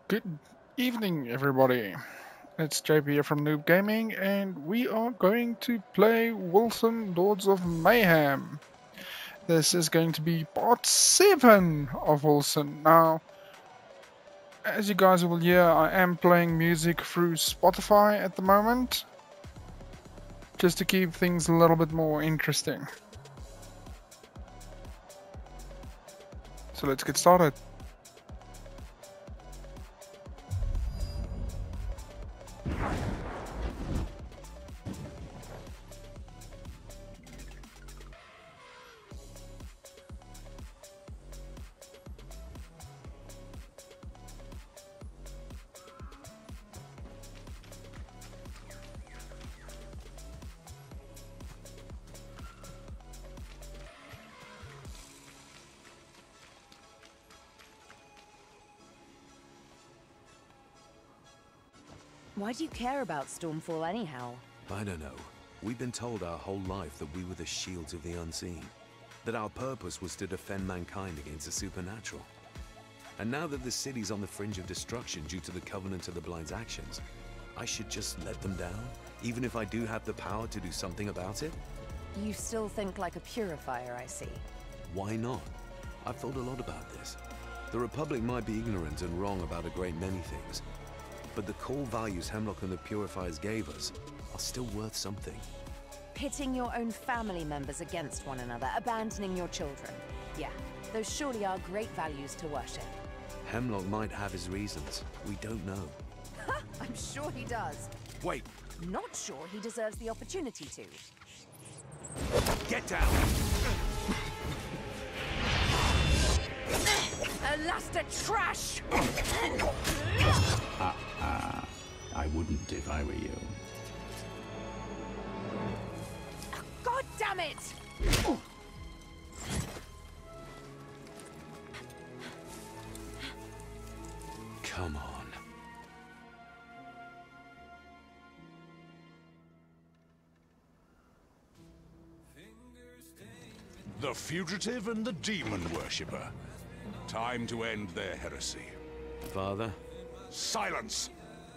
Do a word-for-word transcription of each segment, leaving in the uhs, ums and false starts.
Good evening, everybody. It's J P here from Noob Gaming, and we are going to play Wolcen Lords of Mayhem. This is going to be part seven of Wolcen. Now, as you guys will hear, I am playing music through Spotify at the moment, just to keep things a little bit more interesting. So let's get started. Why do you care about Stormfall anyhow? I don't know. We've been told our whole life that we were the shields of the unseen. That our purpose was to defend mankind against the supernatural. And now that the city's on the fringe of destruction due to the Covenant of the Blind's actions, I should just let them down, even if I do have the power to do something about it? You still think like a purifier, I see. Why not? I've thought a lot about this. The Republic might be ignorant and wrong about a great many things, but the core values Hemlock and the Purifiers gave us are still worth something. Pitting your own family members against one another, abandoning your children. Yeah, those surely are great values to worship. Hemlock might have his reasons. We don't know. Ha! I'm sure he does. Wait! Not sure he deserves the opportunity to. Get down! Elasta trash! Ah, ah. I wouldn't if I were you. God damn it! Come on. The fugitive and the demon worshipper. Time to end their heresy. Father? Silence!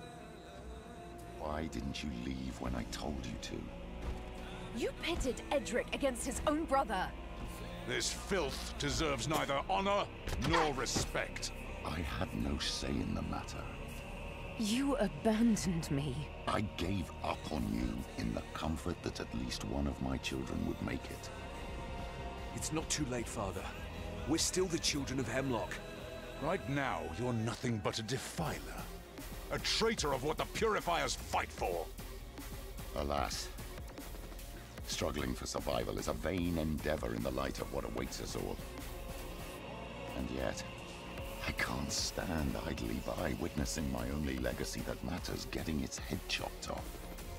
Why didn't you leave when I told you to? You pitted Edric against his own brother. This filth deserves neither honor nor respect. I had no say in the matter. You abandoned me. I gave up on you in the comfort that at least one of my children would make it. It's not too late, Father. We're still the children of Hemlock. Right now, you're nothing but a defiler. A traitor of what the Purifiers fight for. Alas, struggling for survival is a vain endeavor in the light of what awaits us all. And yet, I can't stand idly by witnessing my only legacy that matters getting its head chopped off.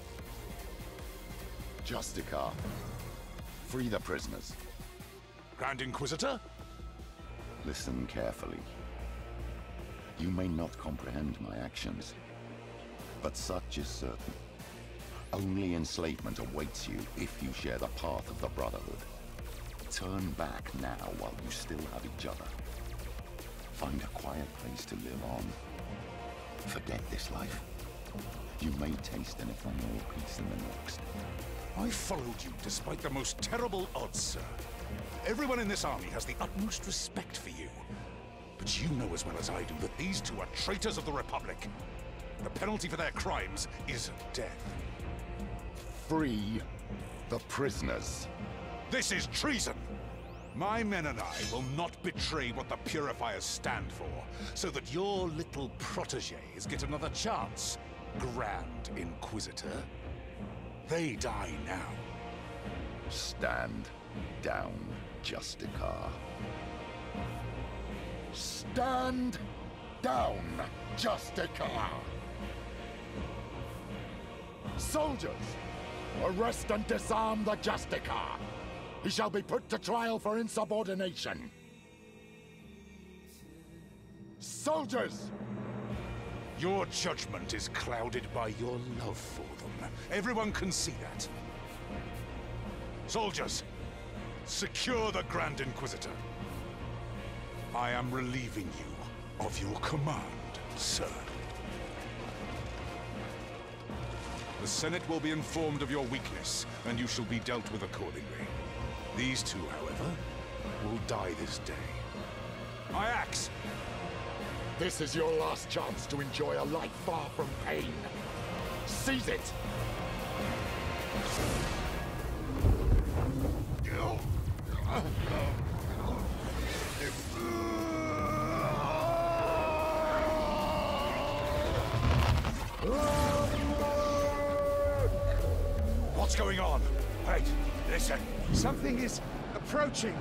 Justicar, free the prisoners. Grand Inquisitor? Listen carefully. You may not comprehend my actions, but such is certain. Only enslavement awaits you if you share the path of the Brotherhood. Turn back now while you still have each other. Find a quiet place to live on. Forget this life. You may taste anything more peace in the next. I followed you despite the most terrible odds, sir. Everyone in this army has the utmost respect for you. But you know as well as I do that these two are traitors of the Republic. The penalty for their crimes is death. Free the prisoners. This is treason! My men and I will not betray what the Purifiers stand for, so that your little protégés get another chance, Grand Inquisitor. They die now. Stand down, Justicar. Stand down, Justicar! Soldiers, arrest and disarm the Justicar! He shall be put to trial for insubordination. Soldiers! Your judgment is clouded by your love for them. Everyone can see that. Soldiers, secure the Grand Inquisitor. I am relieving you of your command, sir. The Senate will be informed of your weakness, and you shall be dealt with accordingly. These two, however, will die this day. My axe! This is your last chance to enjoy a life far from pain. Seize it! What's going on? Wait, listen. Something is approaching.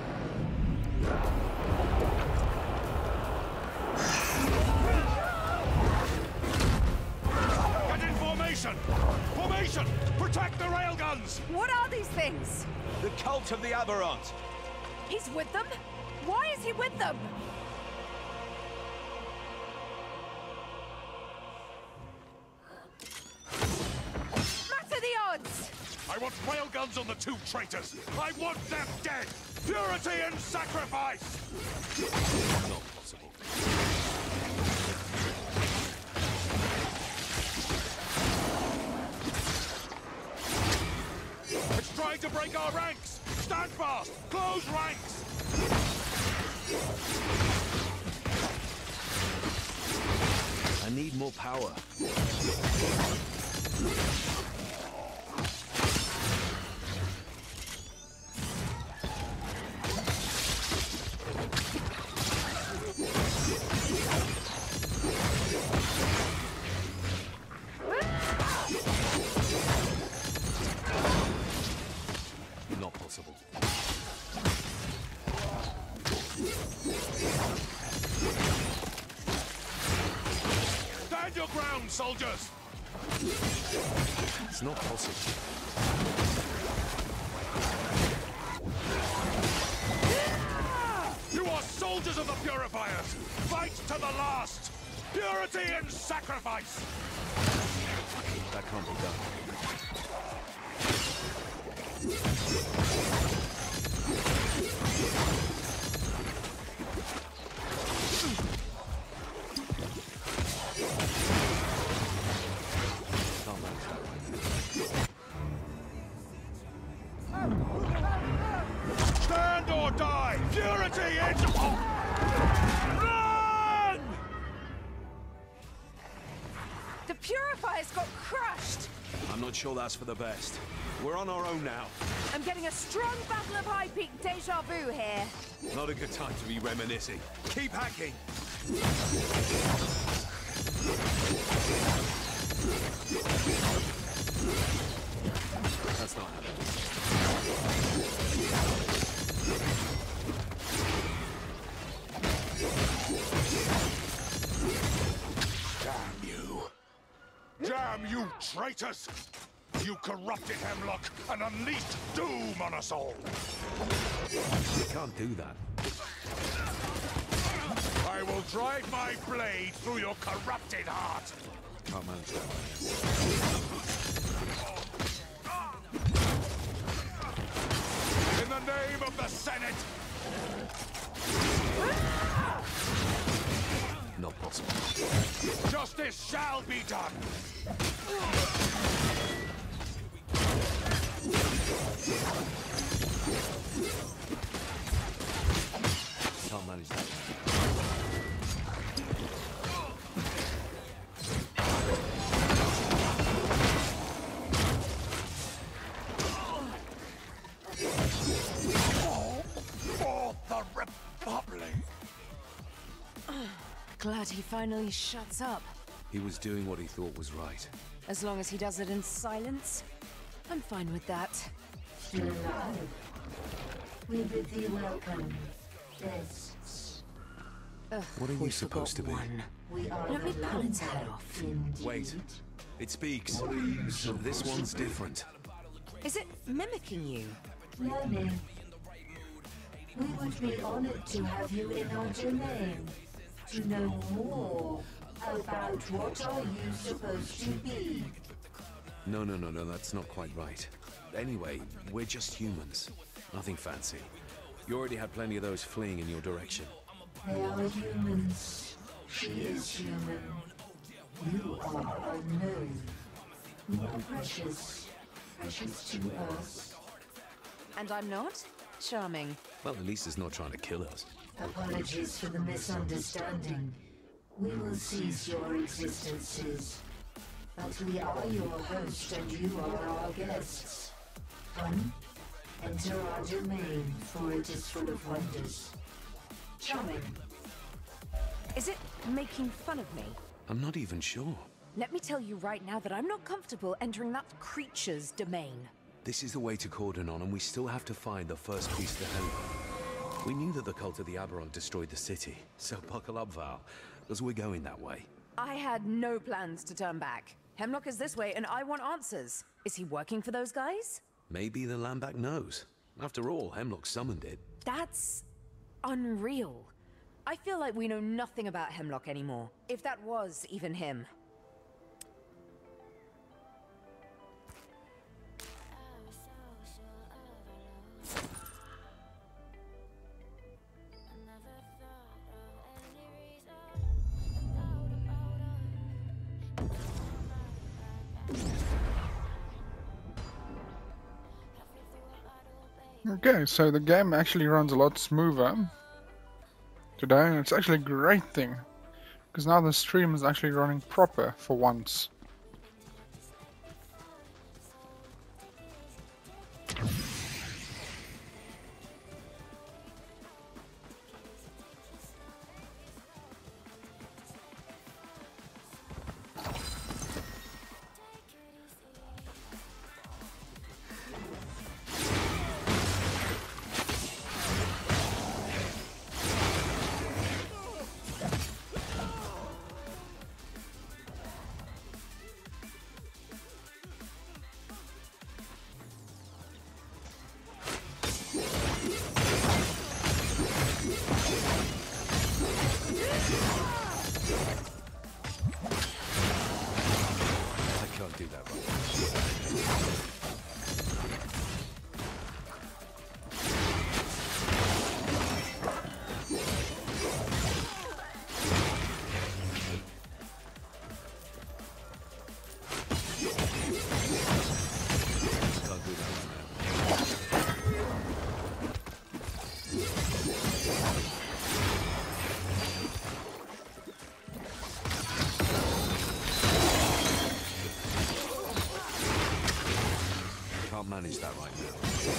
Get in formation! Formation! Protect the railguns! What are these things? The cult of the Aberrant! He's with them? Why is he with them? Matter the odds! I want railguns on the two traitors! I want them dead! Purity and sacrifice! Not possible. It's trying to break our ranks! Stand fast! Close ranks! I need more power. Not possible. Stand your ground, soldiers! It's not possible. You are soldiers of the Purifiers! Fight to the last! Purity and sacrifice! That can't be done. Can't manage that right. Stand or die! Purity and... Run! The Purifiers got crushed! I'm not sure that's for the best. We're on our own now. I'm getting a strong Battle of High Peak deja vu here. Not a good time to be reminiscing. Keep hacking! That's not happening. Damn you! Damn you traitors! You corrupted Hemlock and unleashed doom on us all! You can't do that. I will drive my blade through your corrupted heart! Can't manage that. In the name of the Senate! Not possible. Justice shall be done! Can't manage that. For the Republic! Glad he finally shuts up. He was doing what he thought was right. As long as he does it in silence, I'm fine with that. Still alive. We bid thee welcome, guests. Ugh, What are you we supposed to forgot be? one. We are Let me the pull its head Lambach, off. indeed. Wait. It speaks. This one's different. Is it mimicking you? Learning. We would be honored to have you in our domain, to know more about what are you supposed to be. No, no, no, no, that's not quite right. Anyway, we're just humans. Nothing fancy. You already had plenty of those fleeing in your direction. They are humans, She is human. You are unknown. You are precious. Precious to us. And I'm not? Charming. Well, at least it's not trying to kill us. Apologies for the misunderstanding. We will cease your existences. But we are your host and you are our guests. Come, enter our domain, for it is full of wonders. Charming. Is it making fun of me? I'm not even sure. Let me tell you right now that I'm not comfortable entering that creature's domain. This is the way to Cordonon, and we still have to find the first piece of the Hemlock. We knew that the cult of the Aberrant destroyed the city, so buckle up, Val, because we're going that way. I had no plans to turn back. Hemlock is this way, and I want answers. Is he working for those guys? Maybe the Lambach knows. After all, Hemlock summoned it. That's unreal. I feel like we know nothing about Hemlock anymore, if that was even him. Okay, so the game actually runs a lot smoother today, and it's actually a great thing, because now the stream is actually running proper for once. Manage that right now.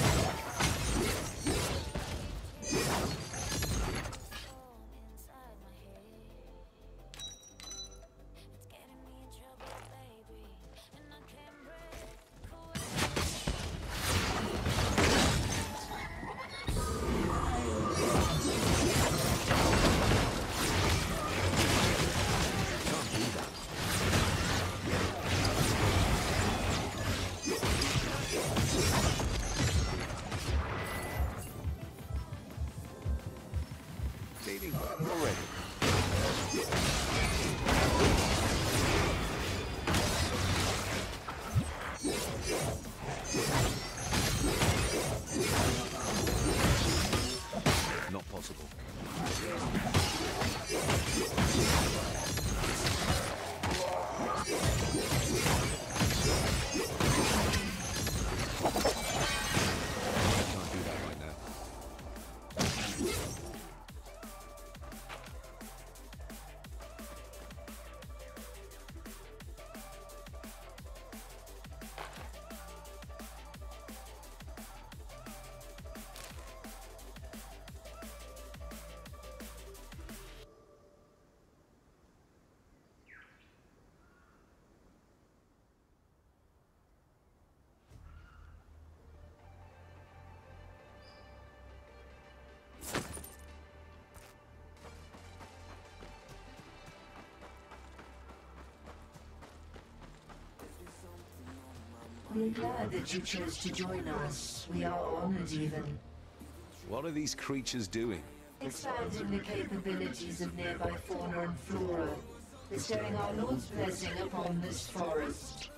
We're glad that you chose to join us. We are honored even. What are these creatures doing? Expanding the capabilities of nearby fauna and flora. Bestowing our Lord's blessing upon this forest.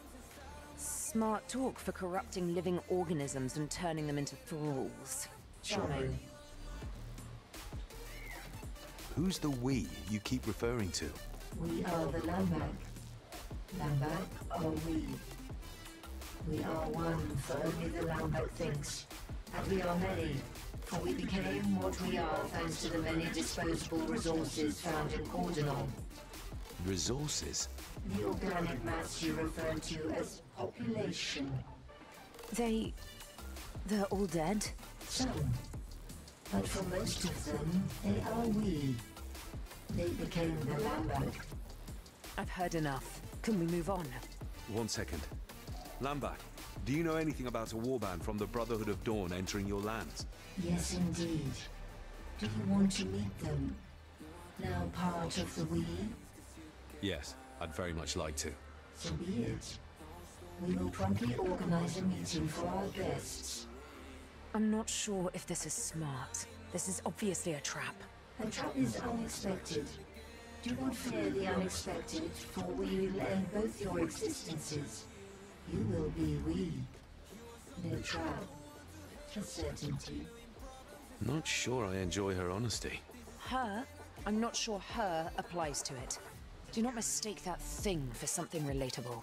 Smart talk for corrupting living organisms and turning them into thralls. Charming. Who's the we you keep referring to? We are the Lambach. Lambach are we. We are one, for only the Lambach thinks. And we are many, for we became what we are thanks to the many disposable resources found in Cordonal. Resources? The organic mass you refer to as population. They... they're all dead? Some. But for most of them, they are we. They became the Lambach. I've heard enough. Can we move on? One second. Lambach, do you know anything about a warband from the Brotherhood of Dawn entering your lands? Yes, indeed. Do you want to meet them? Now part of the we? Yes, I'd very much like to. So be it. We will promptly organize a meeting for our guests. I'm not sure if this is smart. This is obviously a trap. A trap is unexpected. Do not fear the unexpected, for we will end both your existences. You will be we. No trap. A certainty. Not sure I enjoy her honesty. Her? I'm not sure her applies to it. Do not mistake that thing for something relatable.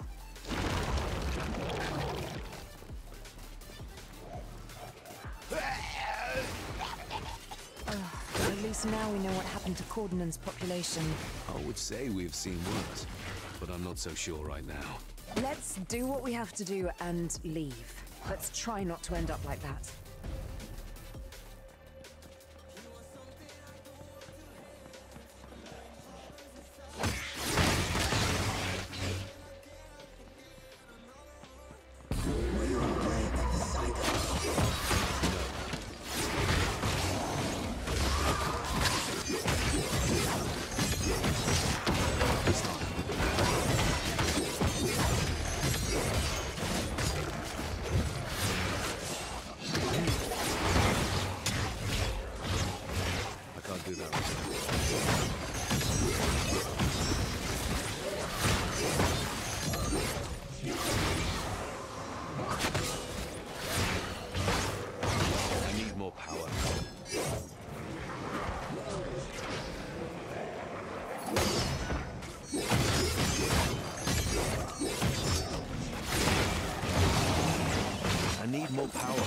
Uh, at least now we know what happened to Cordonan's population. I would say we've seen worse, but I'm not so sure right now. Let's do what we have to do and leave. Let's try not to end up like that. More power.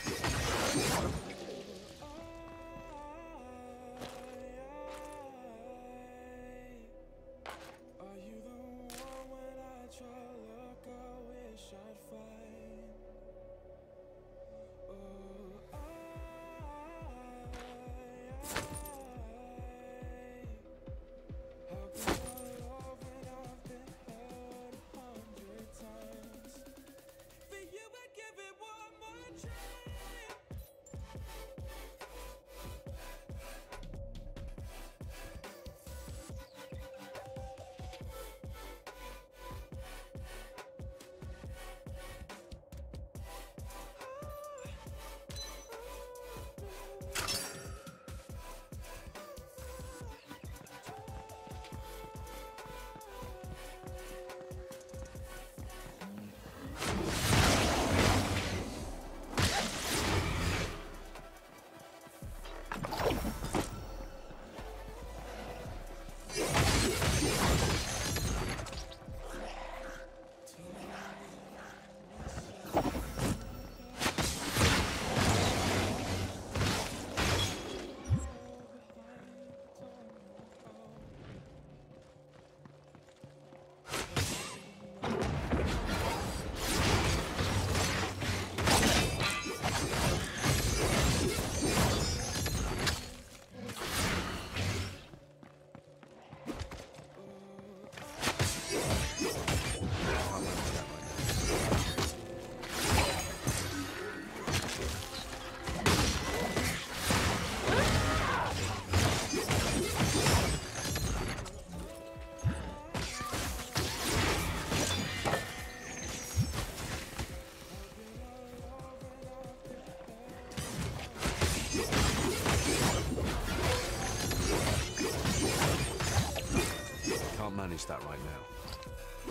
Manage that right now.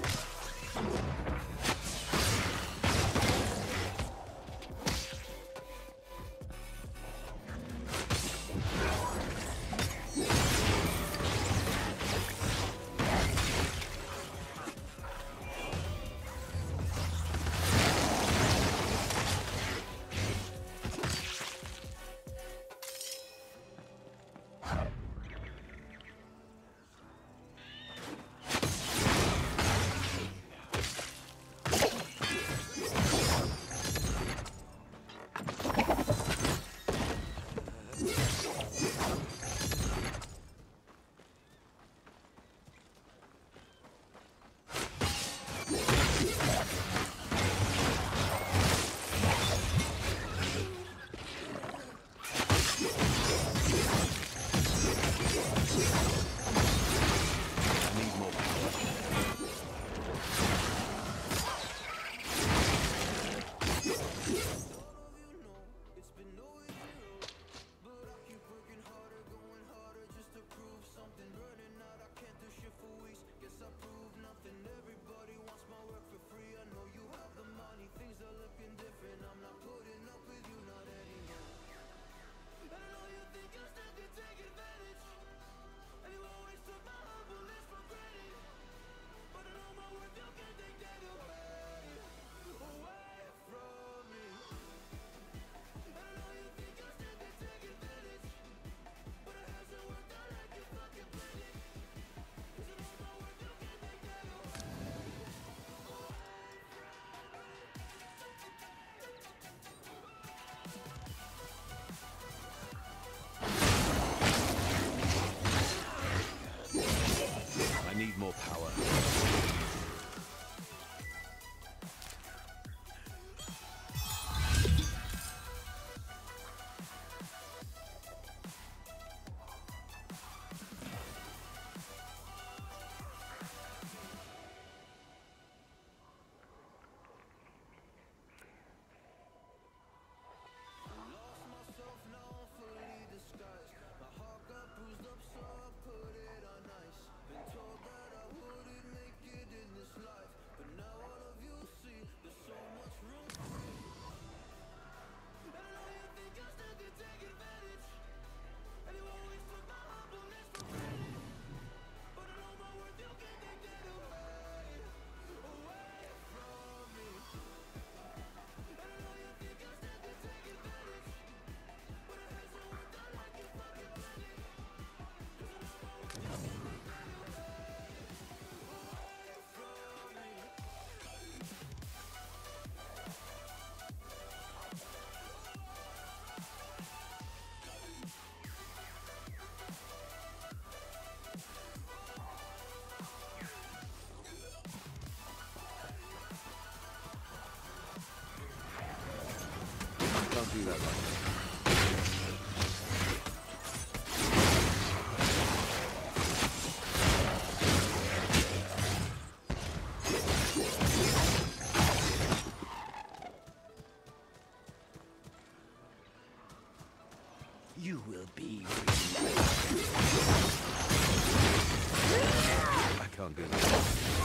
more power. Can't do that right now. You will be. I can't do that.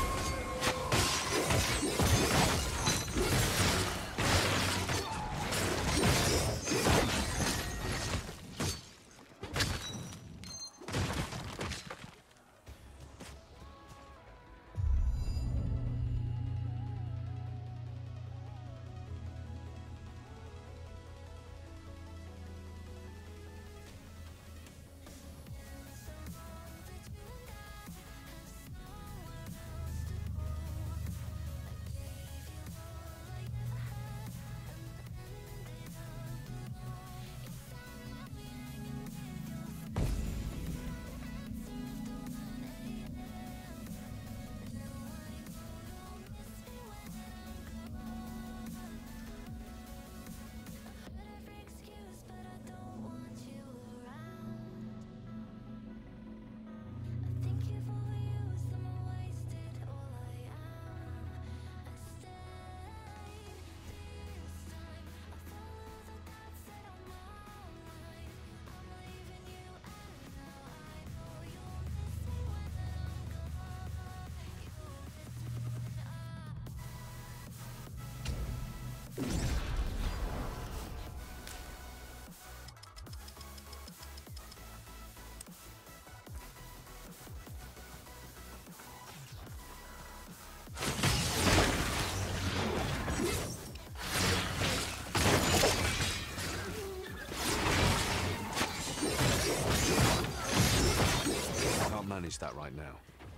Manage that right now.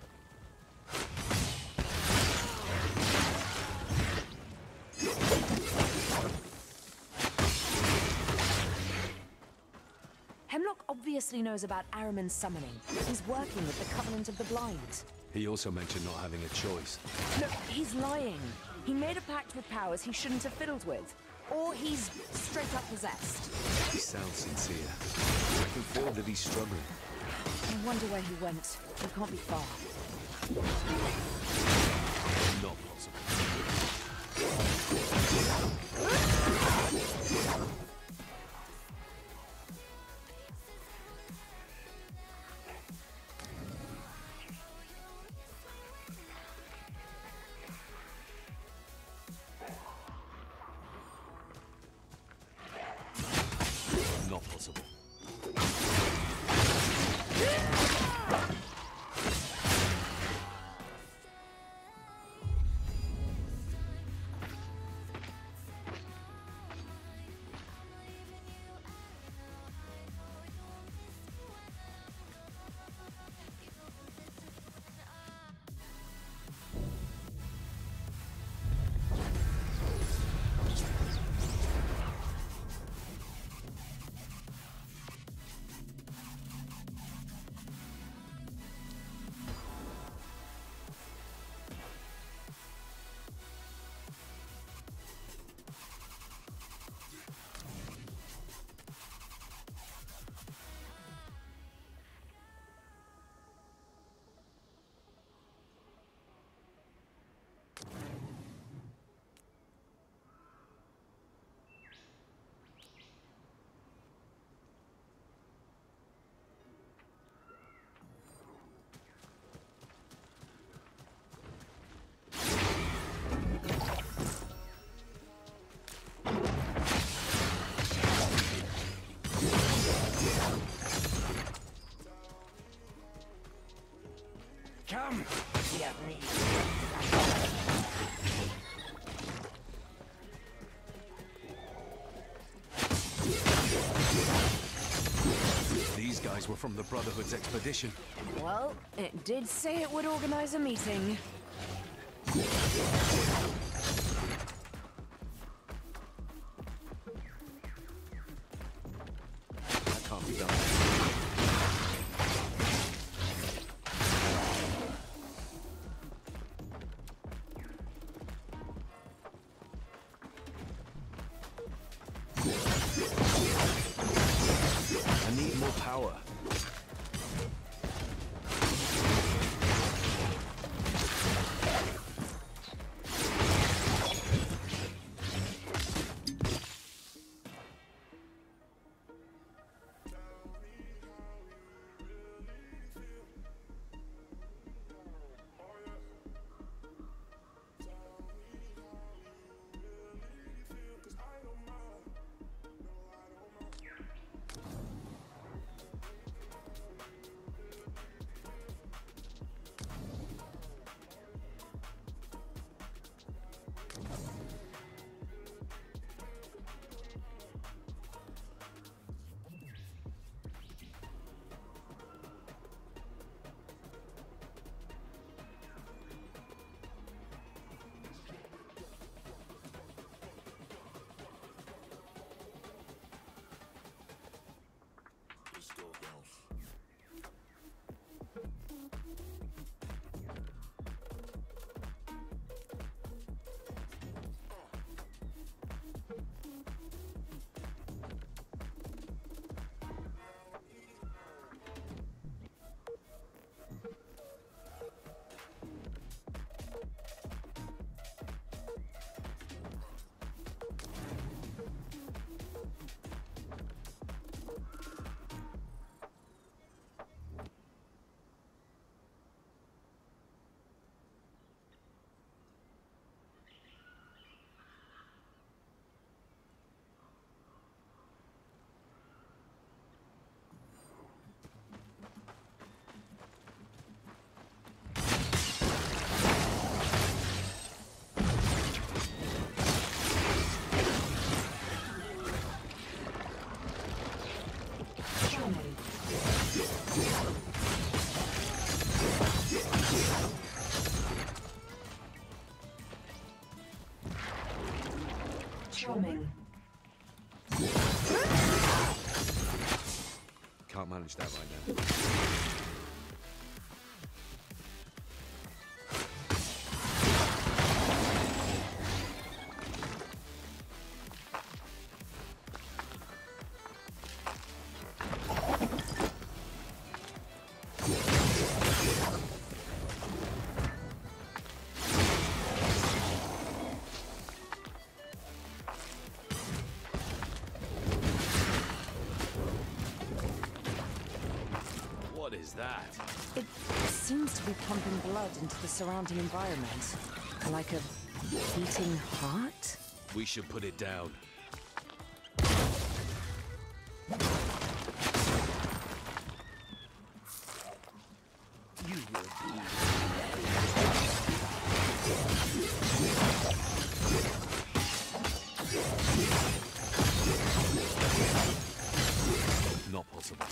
Hemlock obviously knows about Ahriman's summoning. He's working with the Covenant of the Blind. He also mentioned not having a choice. Look, he's lying. He made a pact with powers he shouldn't have fiddled with. Or he's straight up possessed. He sounds sincere. I can feel that he's struggling. I wonder where he went. He can't be far. Not possible. Not possible. Come! These guys were from the Brotherhood's expedition. Well, it did say it would organize a meeting. That can't be done. I need more power. Strumming. Can't manage that right now. What is that? It seems to be pumping blood into the surrounding environment. Like a beating heart? We should put it down. You will be. Not possible.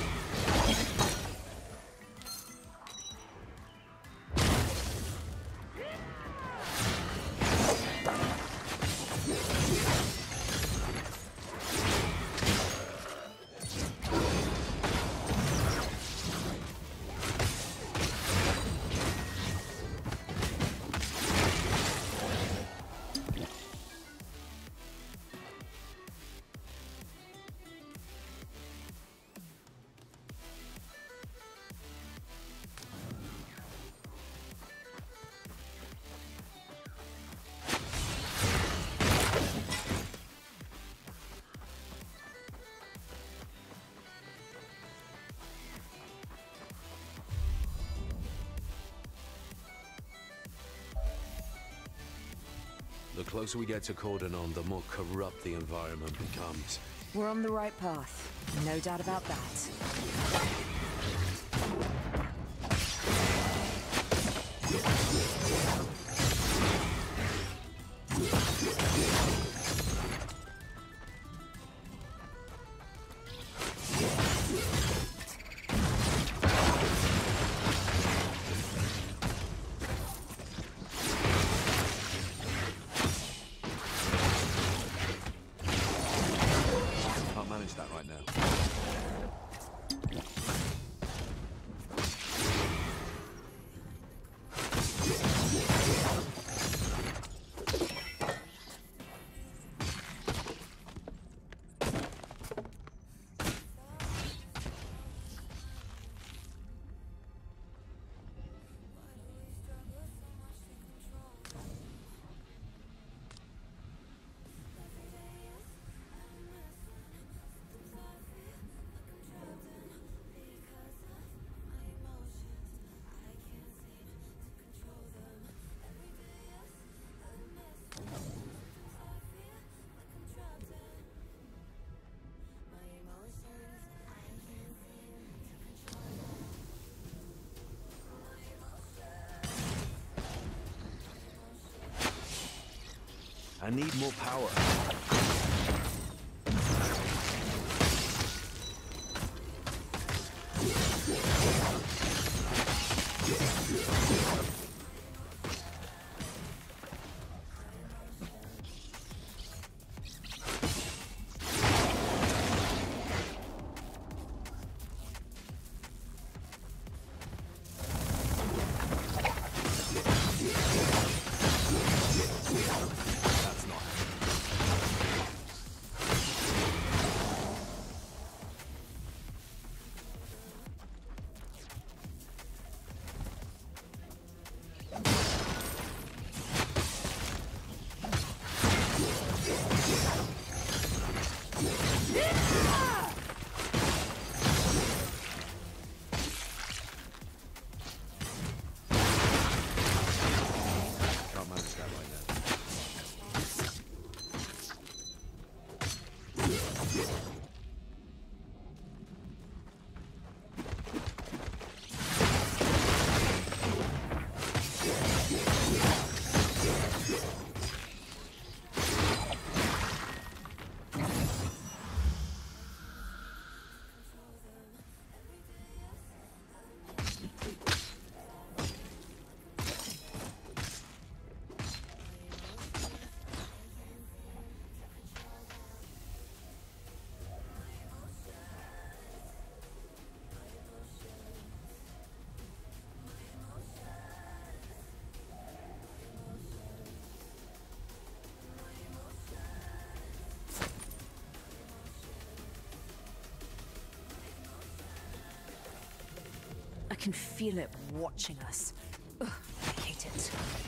The closer we get to Cordonon, the more corrupt the environment becomes. We're on the right path. No doubt about that. I need more power. I can feel it watching us. Ugh, I hate it.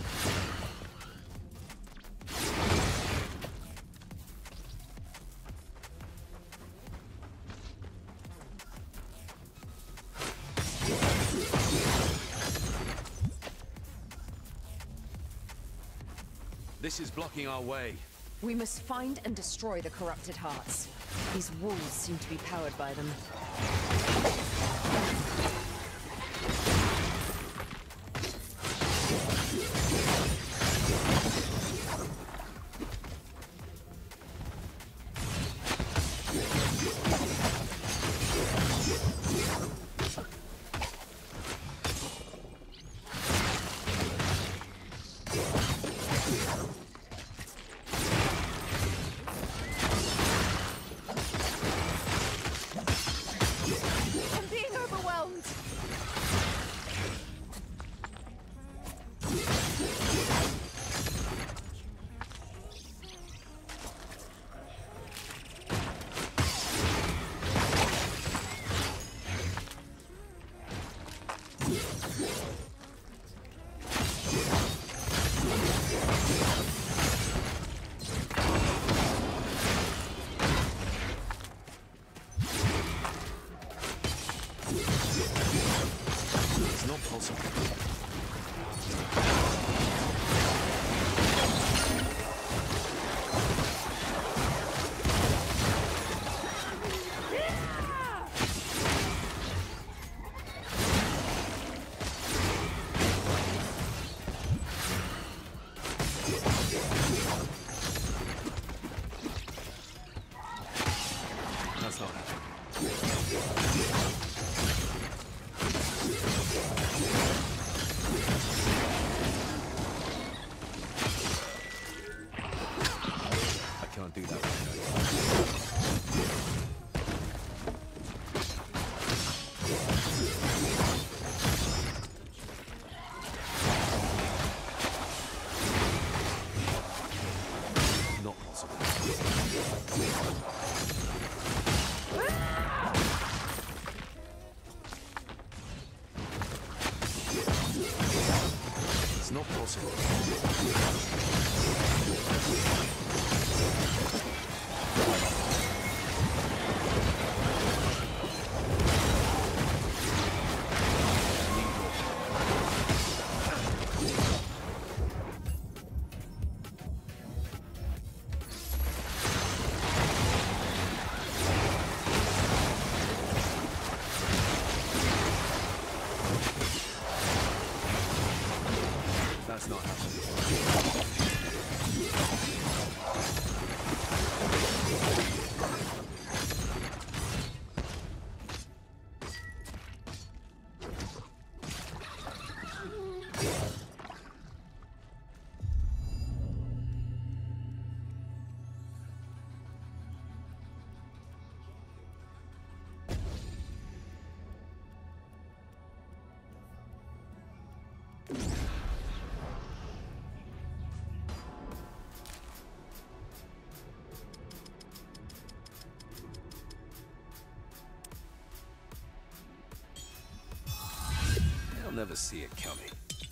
This is blocking our way. We must find and destroy the corrupted hearts. These walls seem to be powered by them. Not possible. That's not happening. They'll never see it coming.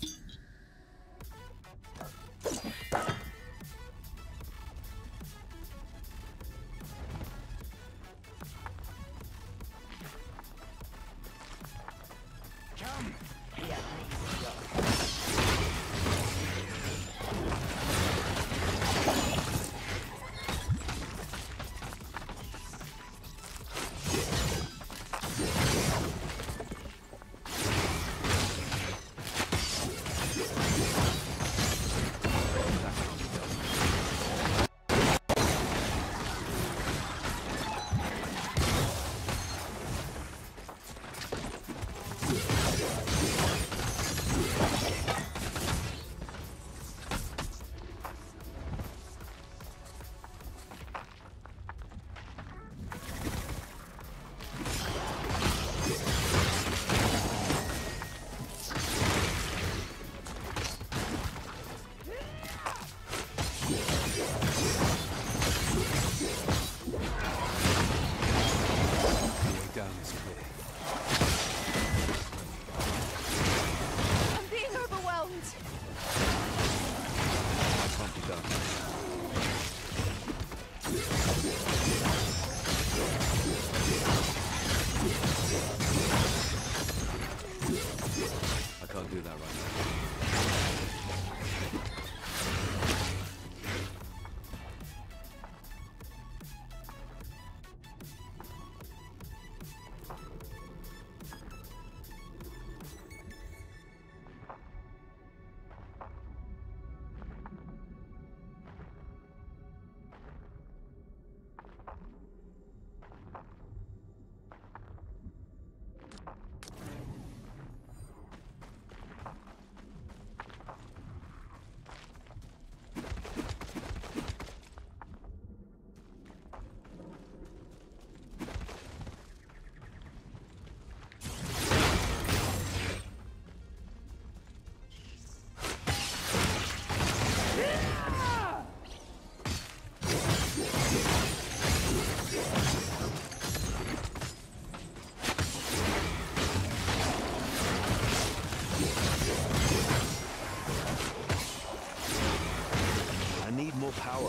Power.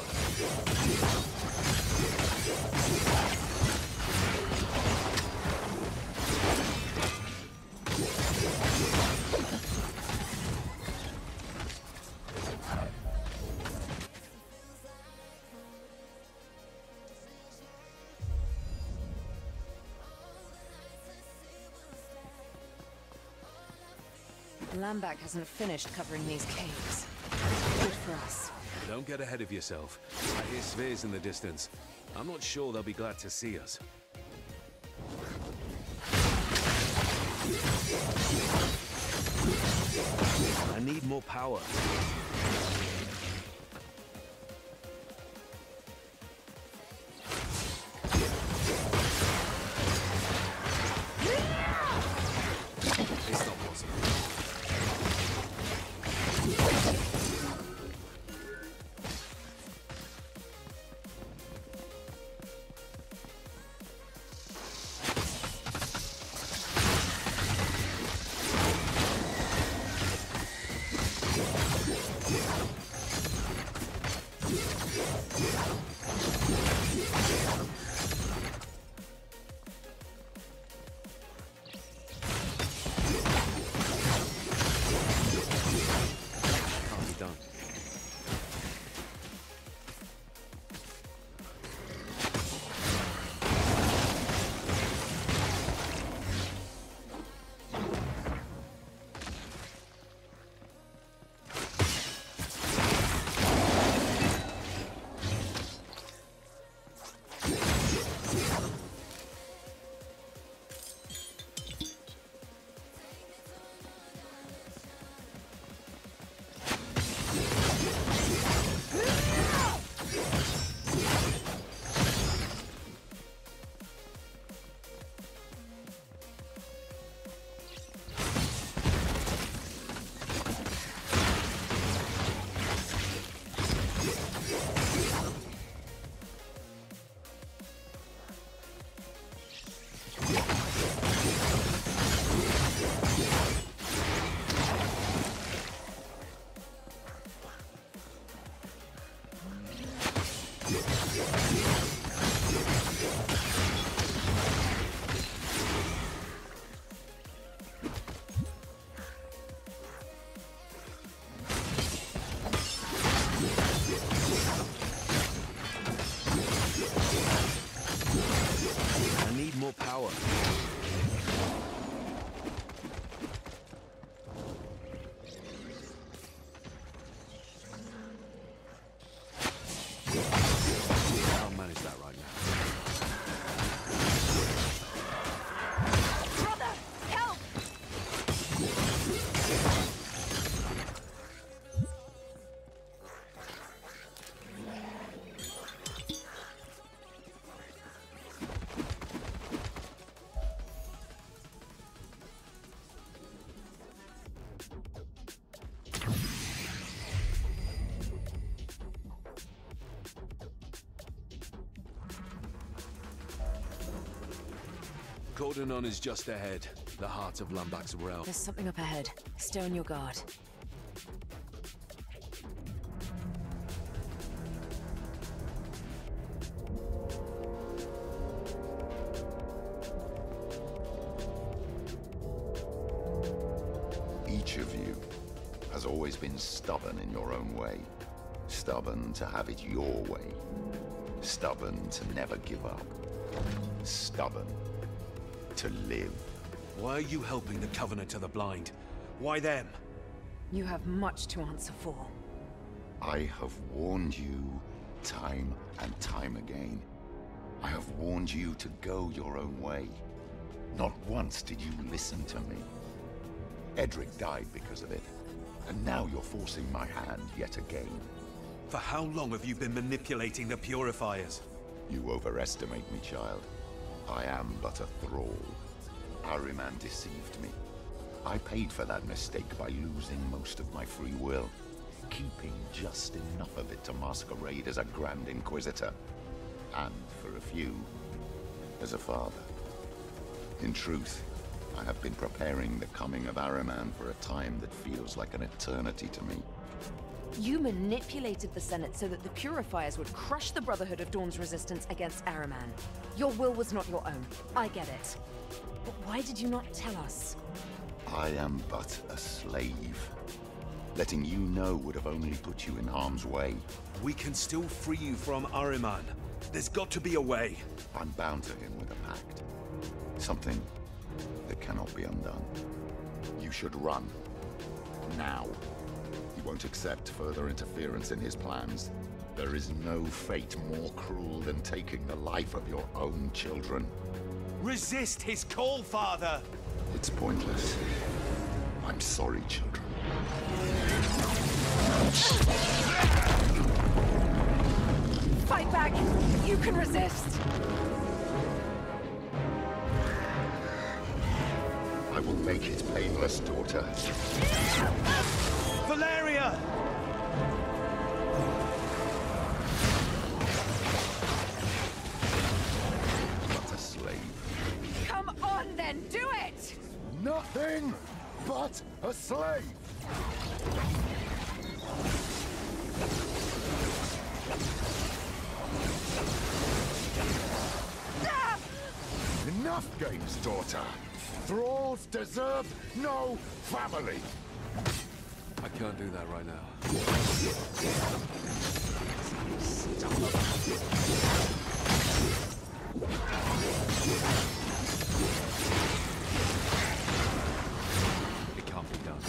Lambach hasn't finished covering these caves. Good for us. Don't get ahead of yourself. I hear spheres in the distance. I'm not sure they'll be glad to see us. I need more power. It's not possible. Cordonon is just ahead, the heart of Lambach's realm. There's something up ahead. Stay on your guard. Each of you has always been stubborn in your own way. Stubborn to have it your way. Stubborn to never give up. Stubborn to live. Why are you helping the Covenant of the Blind? Why them? You have much to answer for. I have warned you time and time again. I have warned you to go your own way. Not once did you listen to me. Edric died because of it, and now you're forcing my hand yet again. For how long have you been manipulating the purifiers? You overestimate me, child. I am but a thrall. Ahriman deceived me. I paid for that mistake by losing most of my free will, keeping just enough of it to masquerade as a Grand Inquisitor, and for a few, as a father. In truth, I have been preparing the coming of Ahriman for a time that feels like an eternity to me. You manipulated the Senate so that the Purifiers would crush the Brotherhood of Dawn's resistance against Ahriman. Your will was not your own. I get it. But why did you not tell us? I am but a slave. Letting you know would have only put you in harm's way. We can still free you from Ahriman. There's got to be a way. I'm bound to him with a pact. Something that cannot be undone. You should run. Now. He won't accept further interference in his plans. There is no fate more cruel than taking the life of your own children. Resist his call, Father! It's pointless. I'm sorry, children. Fight back! You can resist! I will make it painless, daughter. Valeria! But a slave. Come on then, do it! Nothing but a slave! Ah! Enough games, daughter. Thralls deserve no family. I can't do that right now. It can't be done.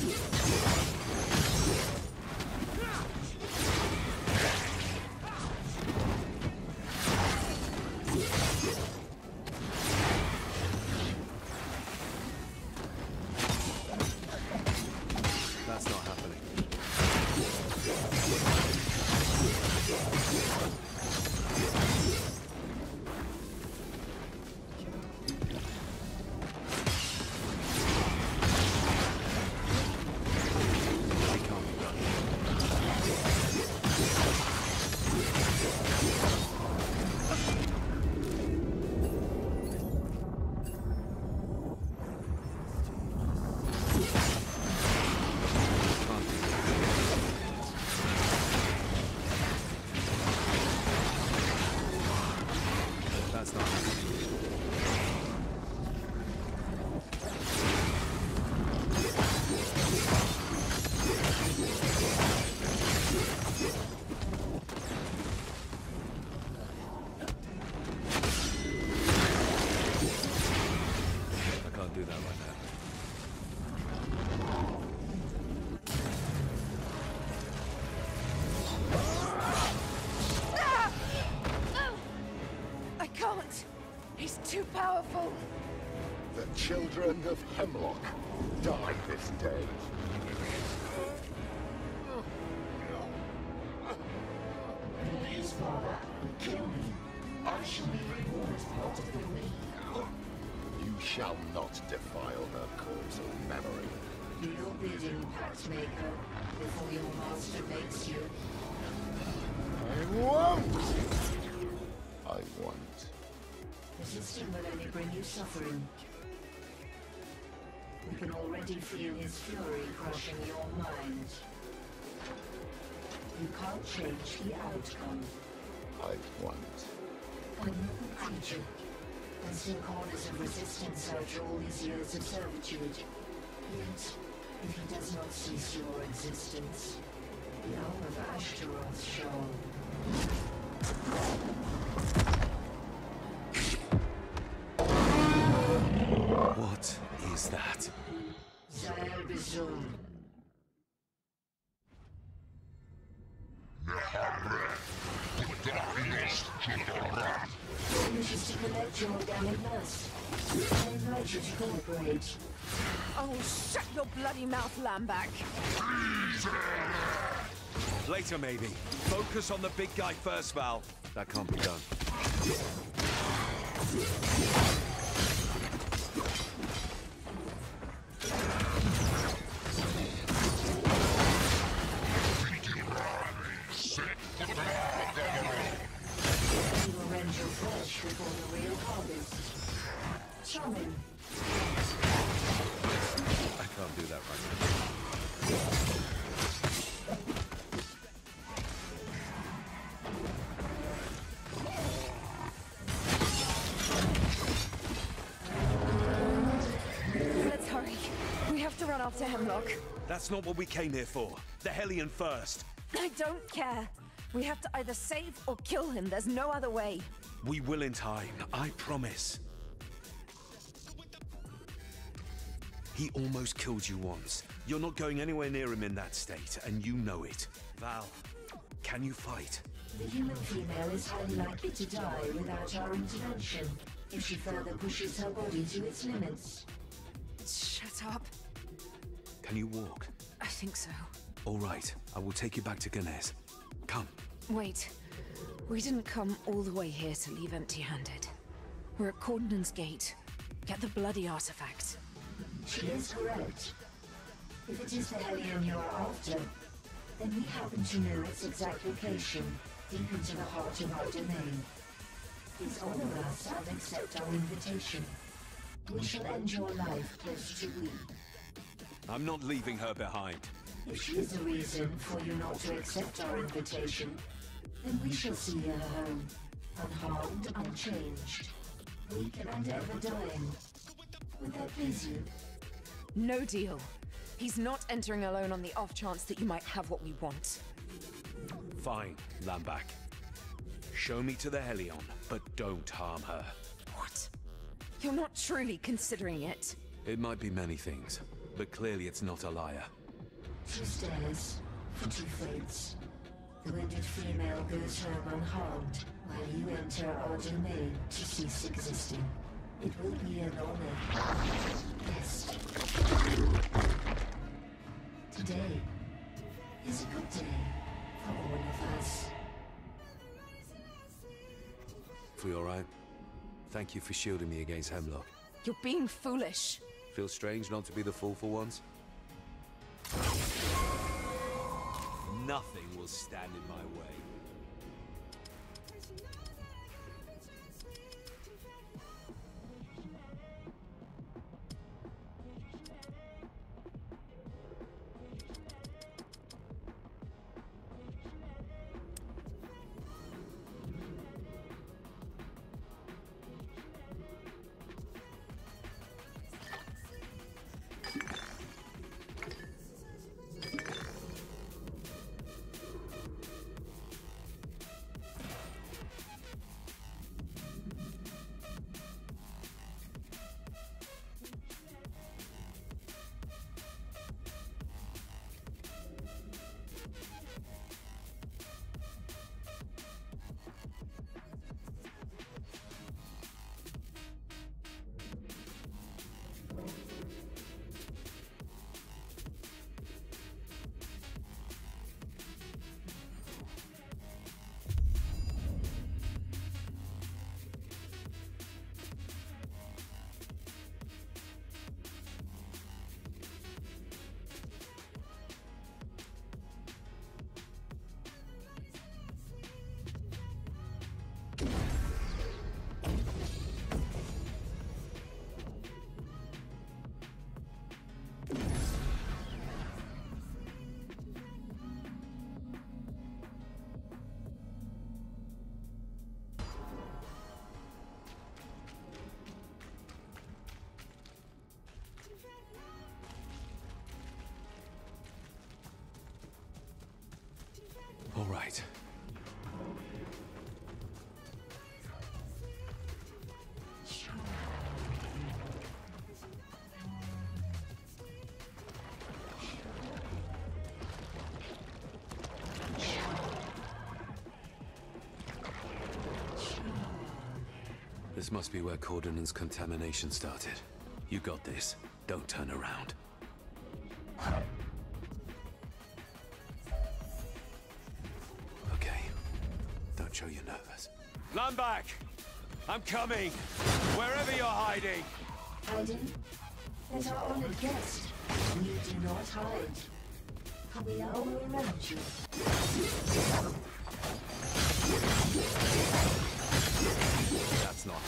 That's not happening. Too powerful. The children of Hemlock die this day. Please, Father, kill me. I shall be reborn as part of the way. You shall not defile her corpse or memory. Do your bidding, Pact-Maker, before your master makes you. I won't! I won't. Resisting will only bring you suffering. We can already feel his fury crushing your mind. You can't change the outcome. I won't. I'm not a creature. And still corners of resistance after all these years of servitude. Yet, if he does not cease your existence, the arm of Ashtaroth shall. What is that? Zael Bizum. He wishes to collect your organic mass. I invite you to cooperate. Oh, shut your bloody mouth, Lambach! Later, maybe. Focus on the big guy first, Val. That can't be done. You will rend your flesh before the real harvest. Charming. I can't do that right now. Let's hurry. We have to run after Hemlock. That's not what we came here for. The Hellion first. I don't care. We have to either save or kill him. There's no other way. We will in time, I promise. He almost killed you once. You're not going anywhere near him in that state, and you know it. Val, can you fight? The human female is highly likely to die without our intervention if she further pushes her body to its limits. Shut up. Can you walk? I think so. All right, I will take you back to Ganes. Come. Wait. We didn't come all the way here to leave empty-handed. We're at Cordenon's Gate. Get the bloody artifact. She is correct. If it is the Hellion you're after, then we happen to know its exact location, deep into the heart of our domain. Please honor us and accept our invitation. We shall end your life close to we. I'm not leaving her behind. If she is a reason for you not to accept our invitation, then we shall see her home, unharmed, unchanged, weak and ever dying. Would that please you? No deal. He's not entering alone on the off chance that you might have what we want. Fine, Lambach. Show me to the Hellion, but don't harm her. What? You're not truly considering it. It might be many things, but clearly it's not a liar. Two stairs for two fates. The wounded female goes home unharmed, while you enter our domain to cease existing. It will be an honor. Yes. Today is a good day for all of us. Feel alright? Thank you for shielding me against Hemlock. You're being foolish. Feels strange not to be the fool for once? Nothing will stand in my way. right. This must be where Cordonan's contamination started. You got this. Don't turn around. Okay. Don't show you're nervous. Lambach! I'm coming! Wherever you're hiding! Hiding? As our honored guest, you do not hide. We are all around you. That's not...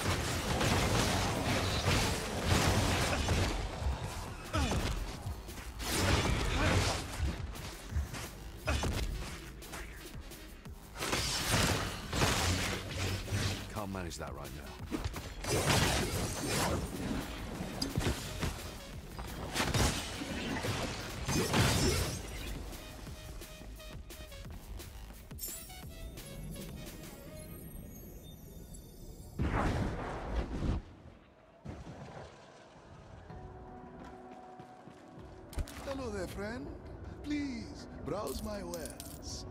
Can't manage that right now. Hello there, friend. Please, browse my wares.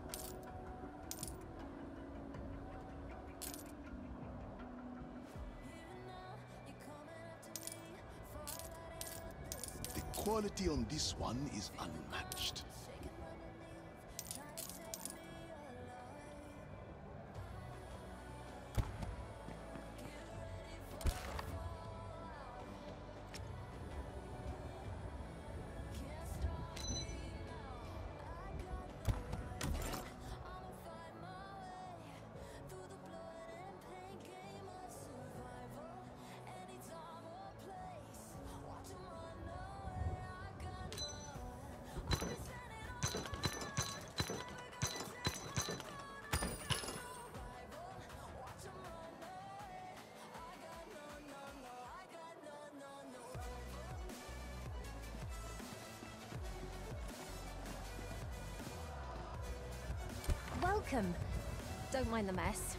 The quality on this one is unmatched. Welcome. Don't mind the mess.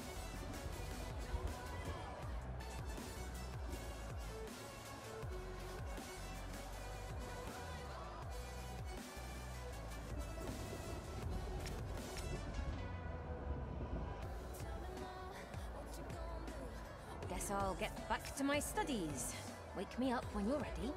Guess I'll get back to my studies. Wake me up when you're ready.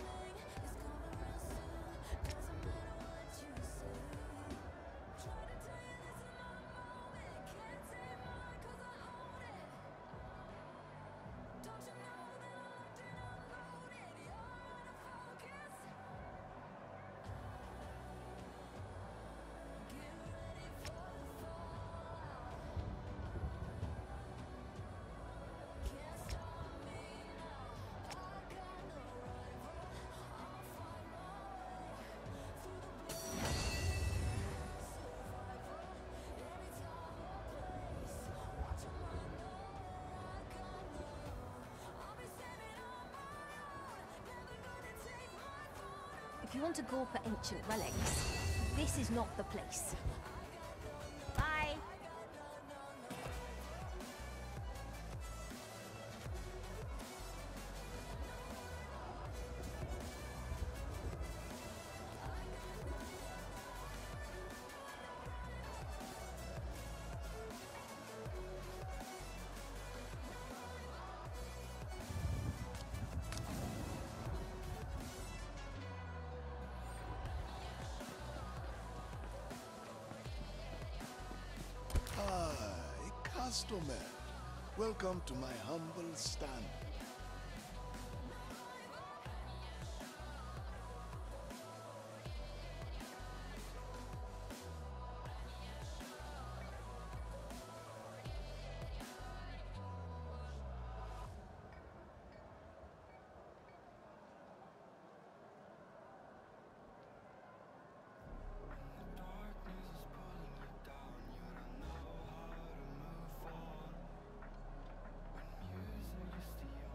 If you want to gawp at ancient relics, this is not the place. Bye! Customer, welcome to my humble stand. Music is the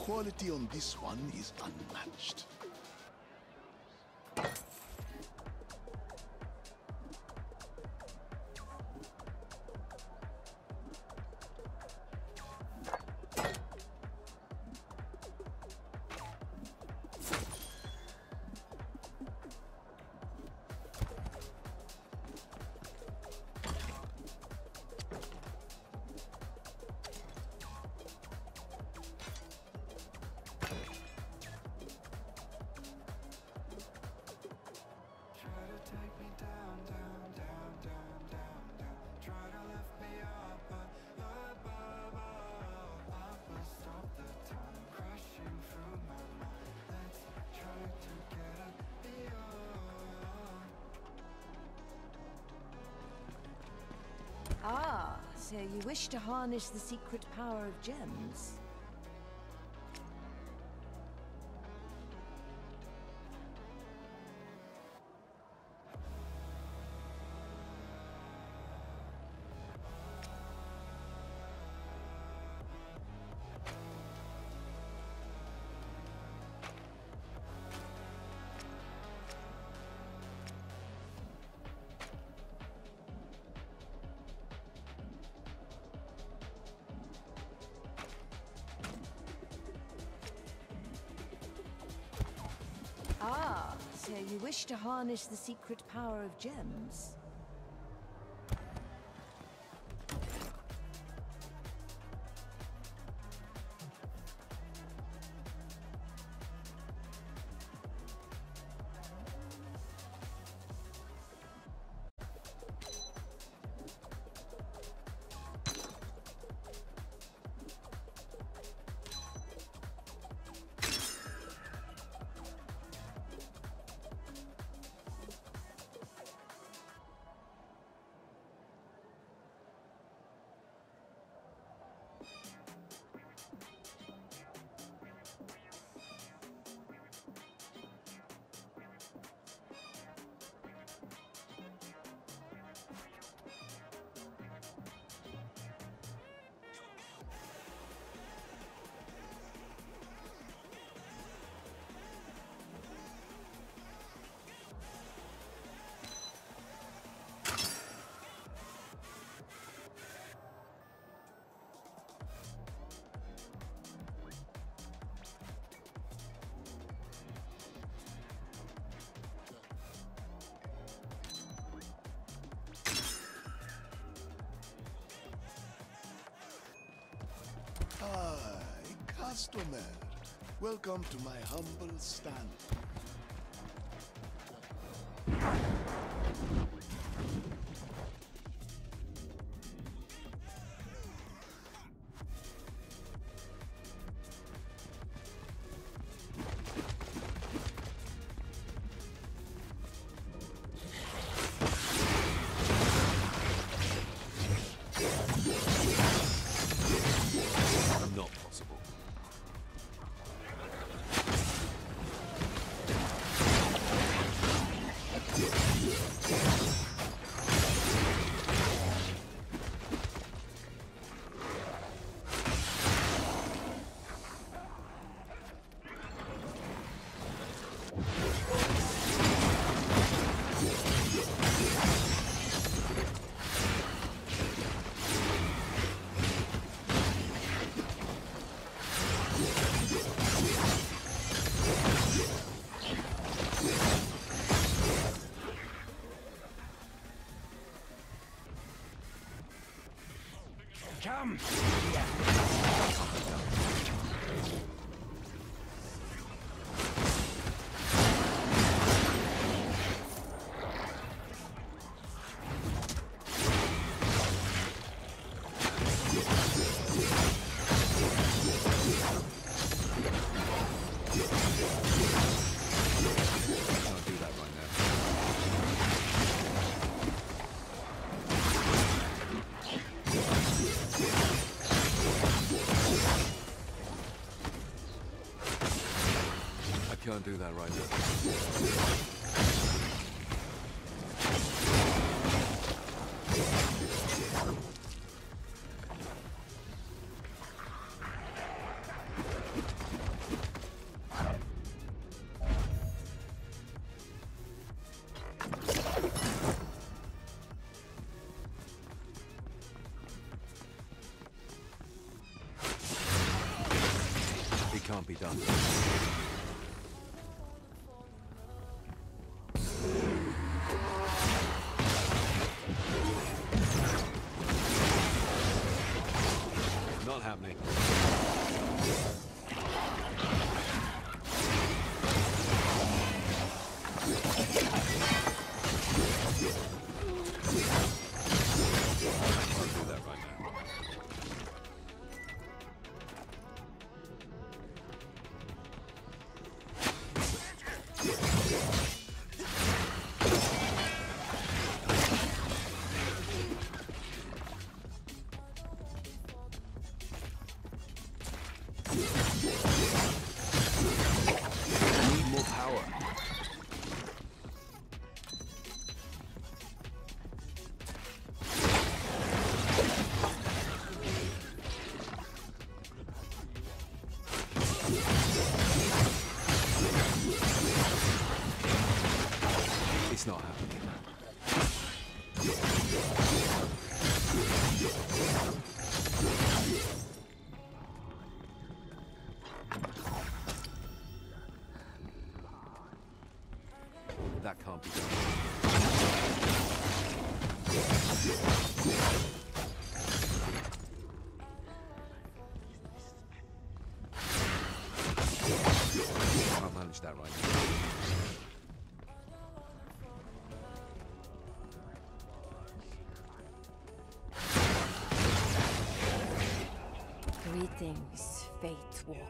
quality on this one is unmatched. Ah, so you wish to harness the secret power of gems? Ah, so you wish to harness the secret power of gems? Hi, customer. Welcome to my humble stand. Not possible. Come! Can't do that right now. can't be done. Not happening. Can't do that right now. I need more power. It's not happening. That can't be done. Can't manage that right now. Greetings, Fate Walker.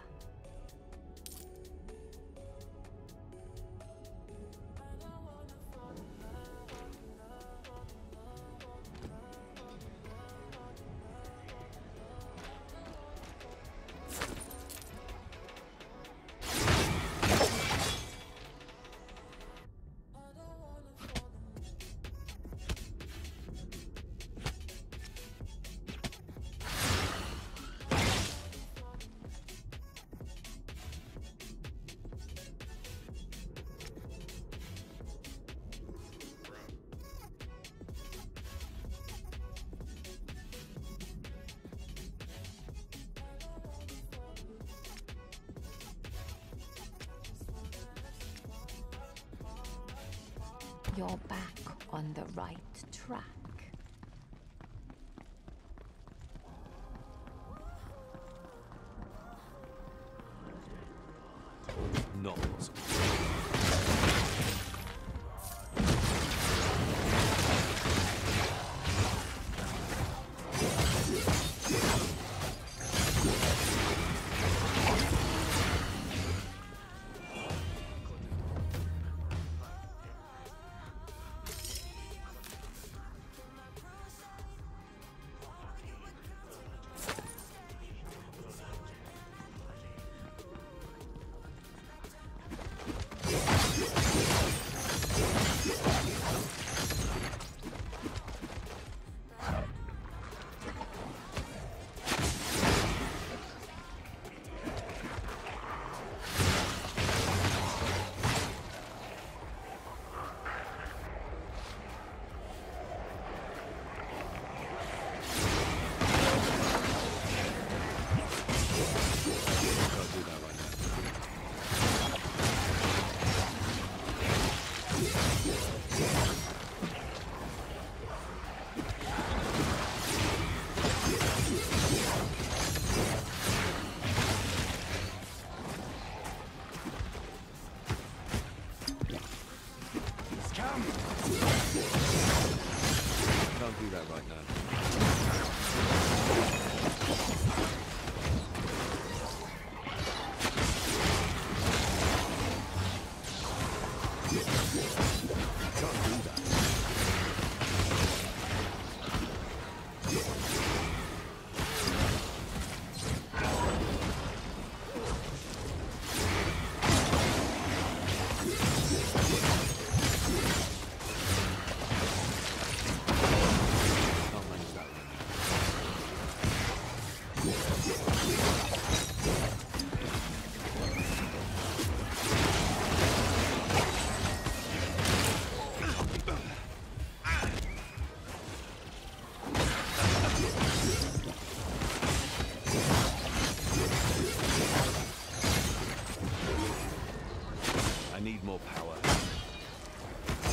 You're back on the right track. Not possible. Can't do that right now. Can't do that.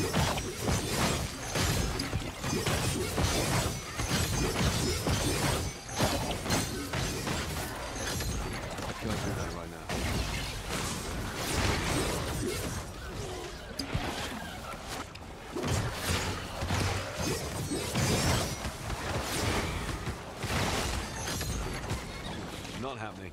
Not happening.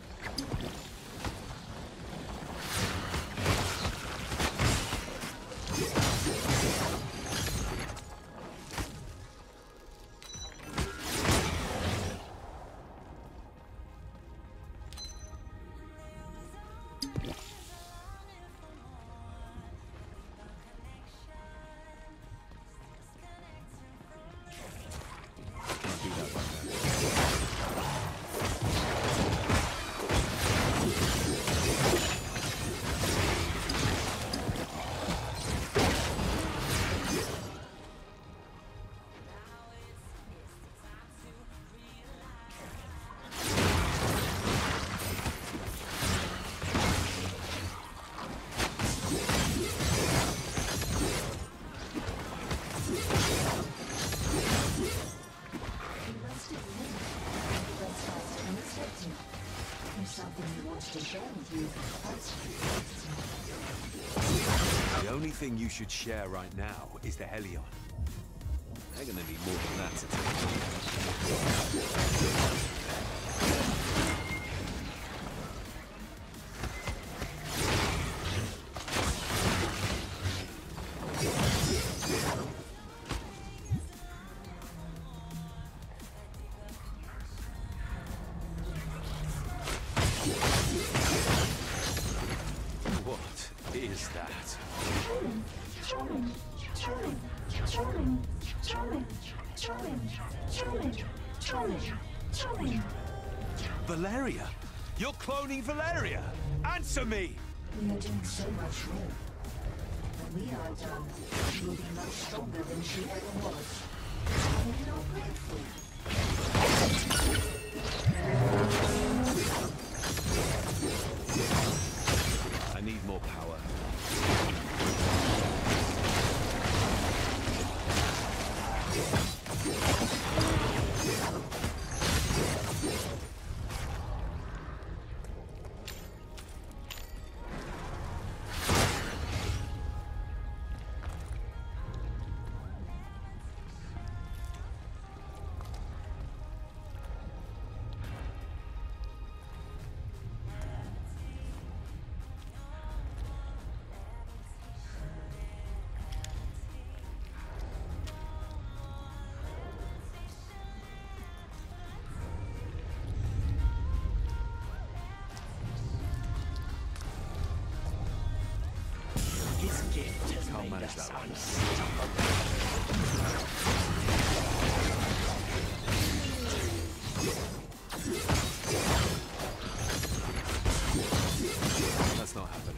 The only thing you should share right now is the Helion. They're gonna need more than that to Valeria? You're cloning Valeria? Answer me! We are doing so much more. When we are done, she will be much stronger than she ever was. Are you not grateful? I need more power. Can't manage that one. That's not happening.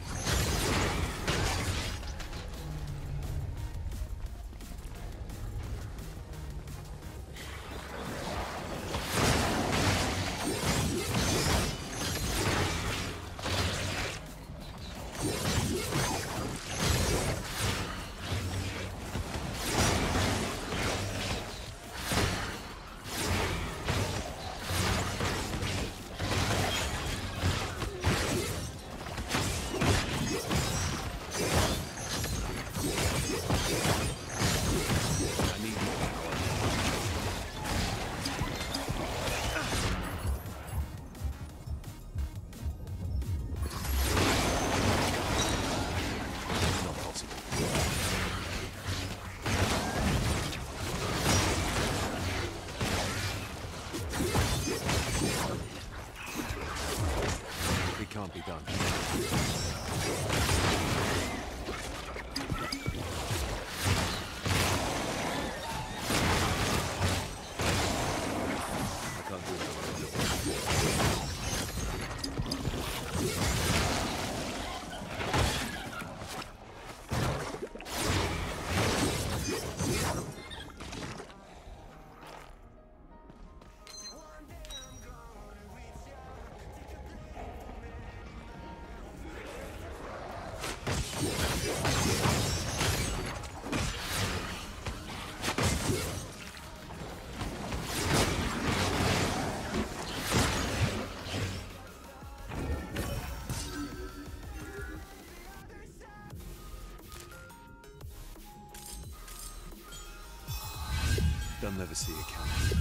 They'll never see it coming.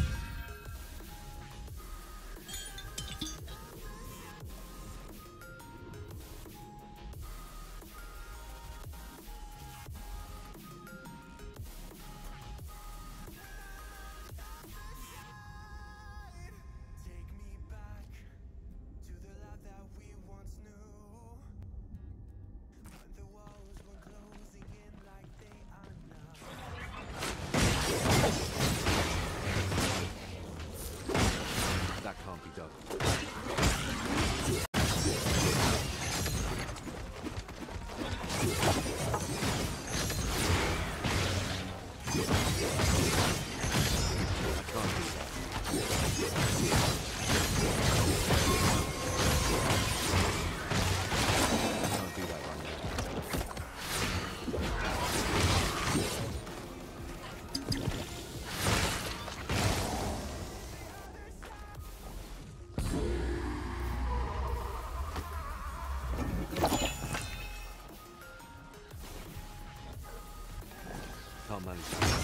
Can't manage that.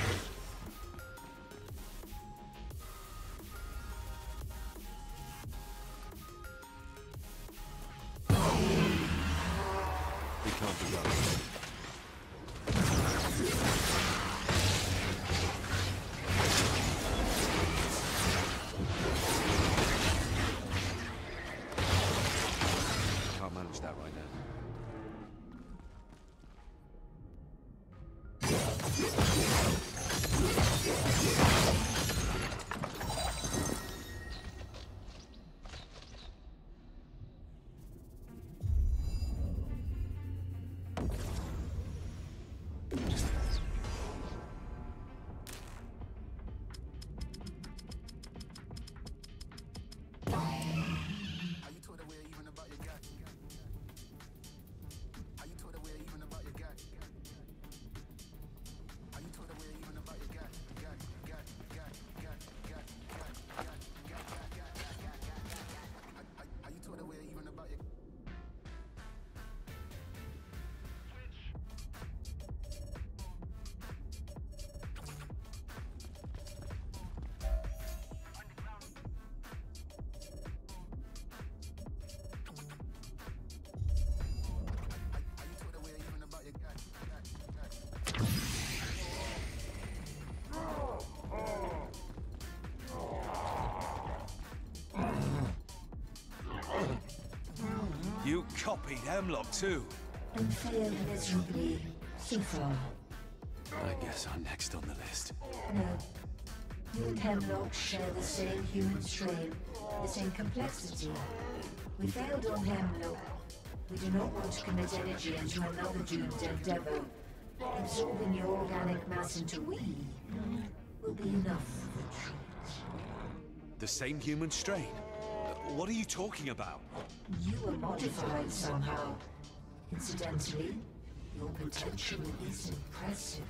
We can't be done. Can't manage that right now. You copied Hemlock too. And failed miserably so far. I guess I'm next on the list. No. You and Hemlock share the same human strain, the same complexity. We failed on Hemlock. We do not want to commit energy into another doomed endeavor. Absorbing your organic mass into we will be enough for the treat. The same human strain? What are you talking about? You were modified somehow. Incidentally, your potential is impressive.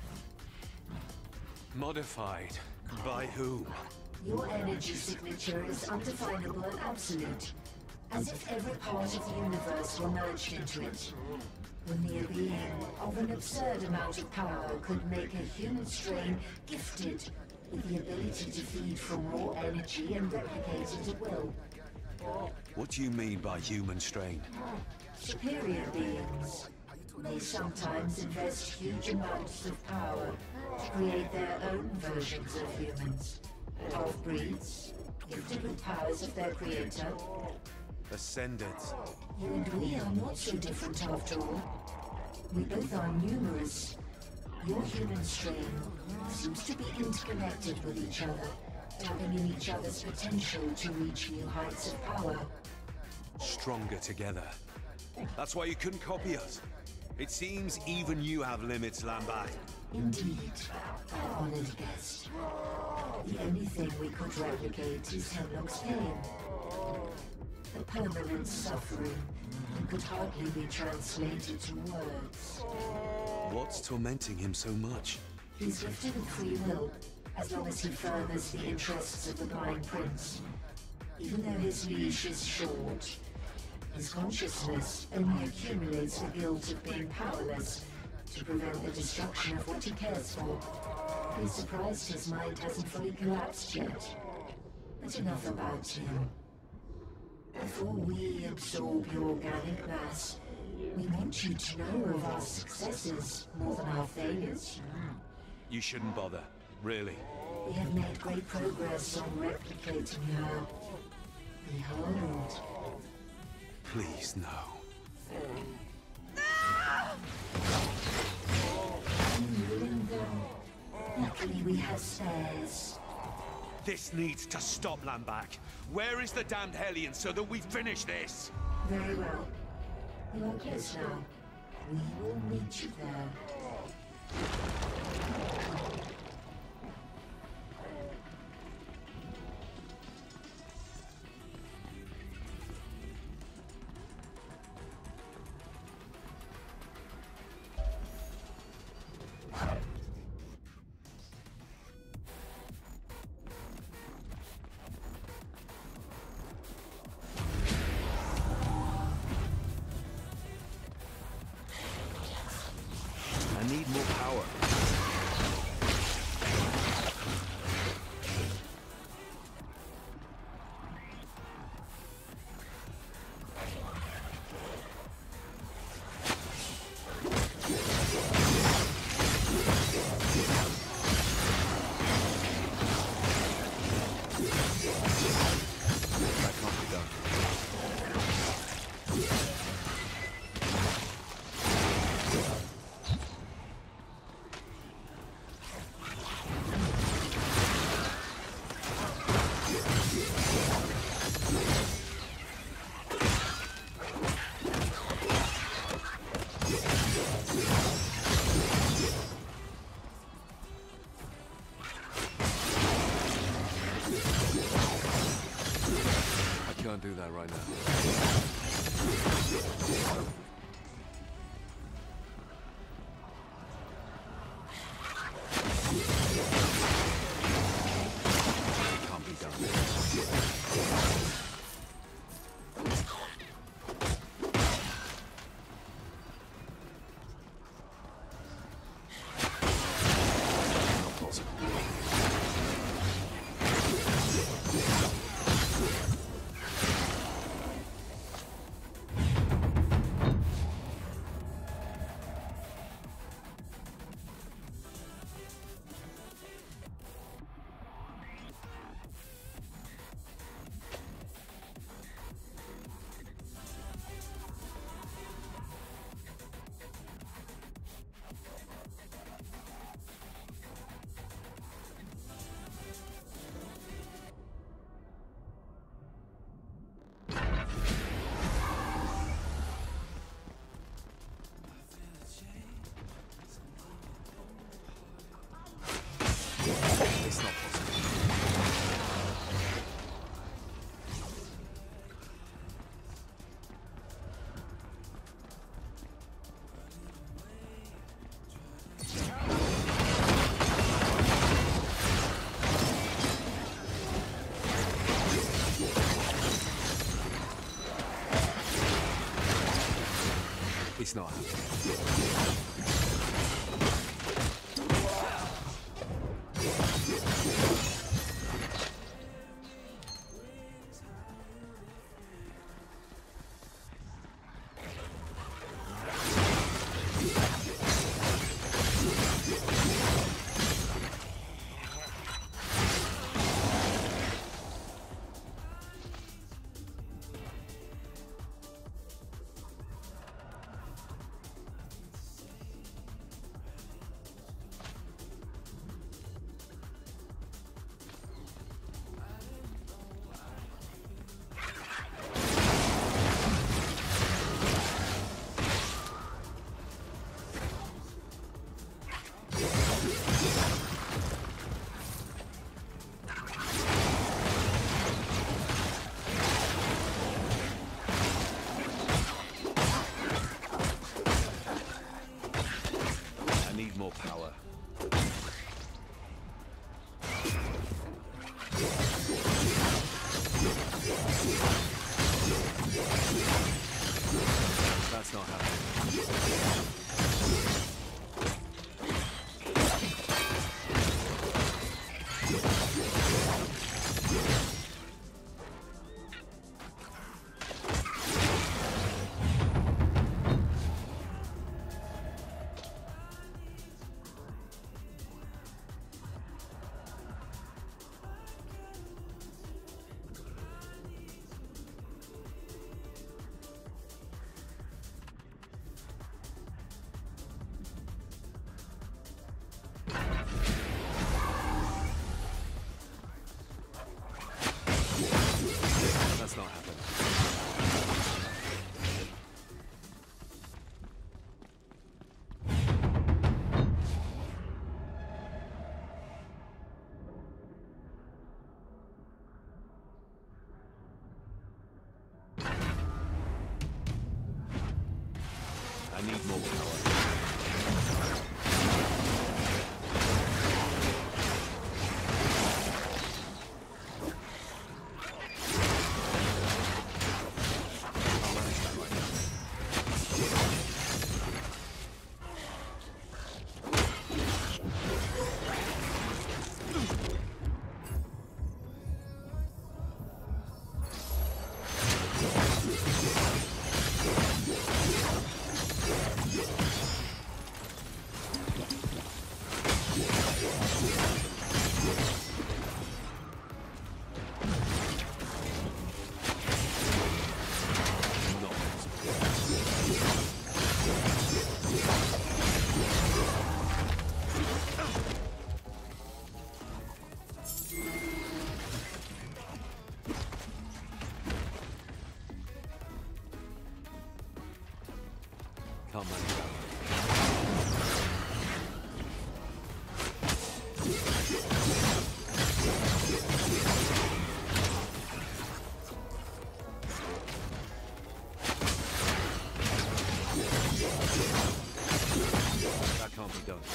Modified? By whom? Your energy signature is undefinable and absolute, as if every part of the universe were merged into it. Only a being of an absurd amount of power could make a human strain gifted with the ability to feed from raw energy and replicate it at will. What do you mean by human strain? Superior beings may sometimes invest huge amounts of power to create their own versions of humans. Half-breeds, gifted with powers of their creator. Ascendants. You and we are not so different after all. We both are numerous. Your human strain seems to be interconnected with each other, tapping in each other's potential to reach new heights of power. Stronger together. That's why you couldn't copy us. It seems even you have limits, Lambach. Indeed, our honored guest. The only thing we could replicate is Hemlock's pain. The permanent suffering that could hardly be translated to words. What's tormenting him so much? He's gifted with free will, as long as he furthers the interests of the Blind Prince. Even though his leash is short, his consciousness only accumulates the guilt of being powerless to prevent the destruction of what he cares for. Be surprised his mind hasn't fully collapsed yet. But enough about him. Before we absorb your organic mass, we want you to know of our successes more than our failures. You shouldn't bother, really. We have made great progress on replicating her. Behold. Please, no. Healing them. Luckily we have spares. This needs to stop, Lambach. Where is the damned Hellion so that we finish this? Very well. You are close now. We will meet you there. I need more power. That can't be done. Can't do that right now. Can't be done. Not possible. It's not possible. It's not happening. That's not happening. can't be done.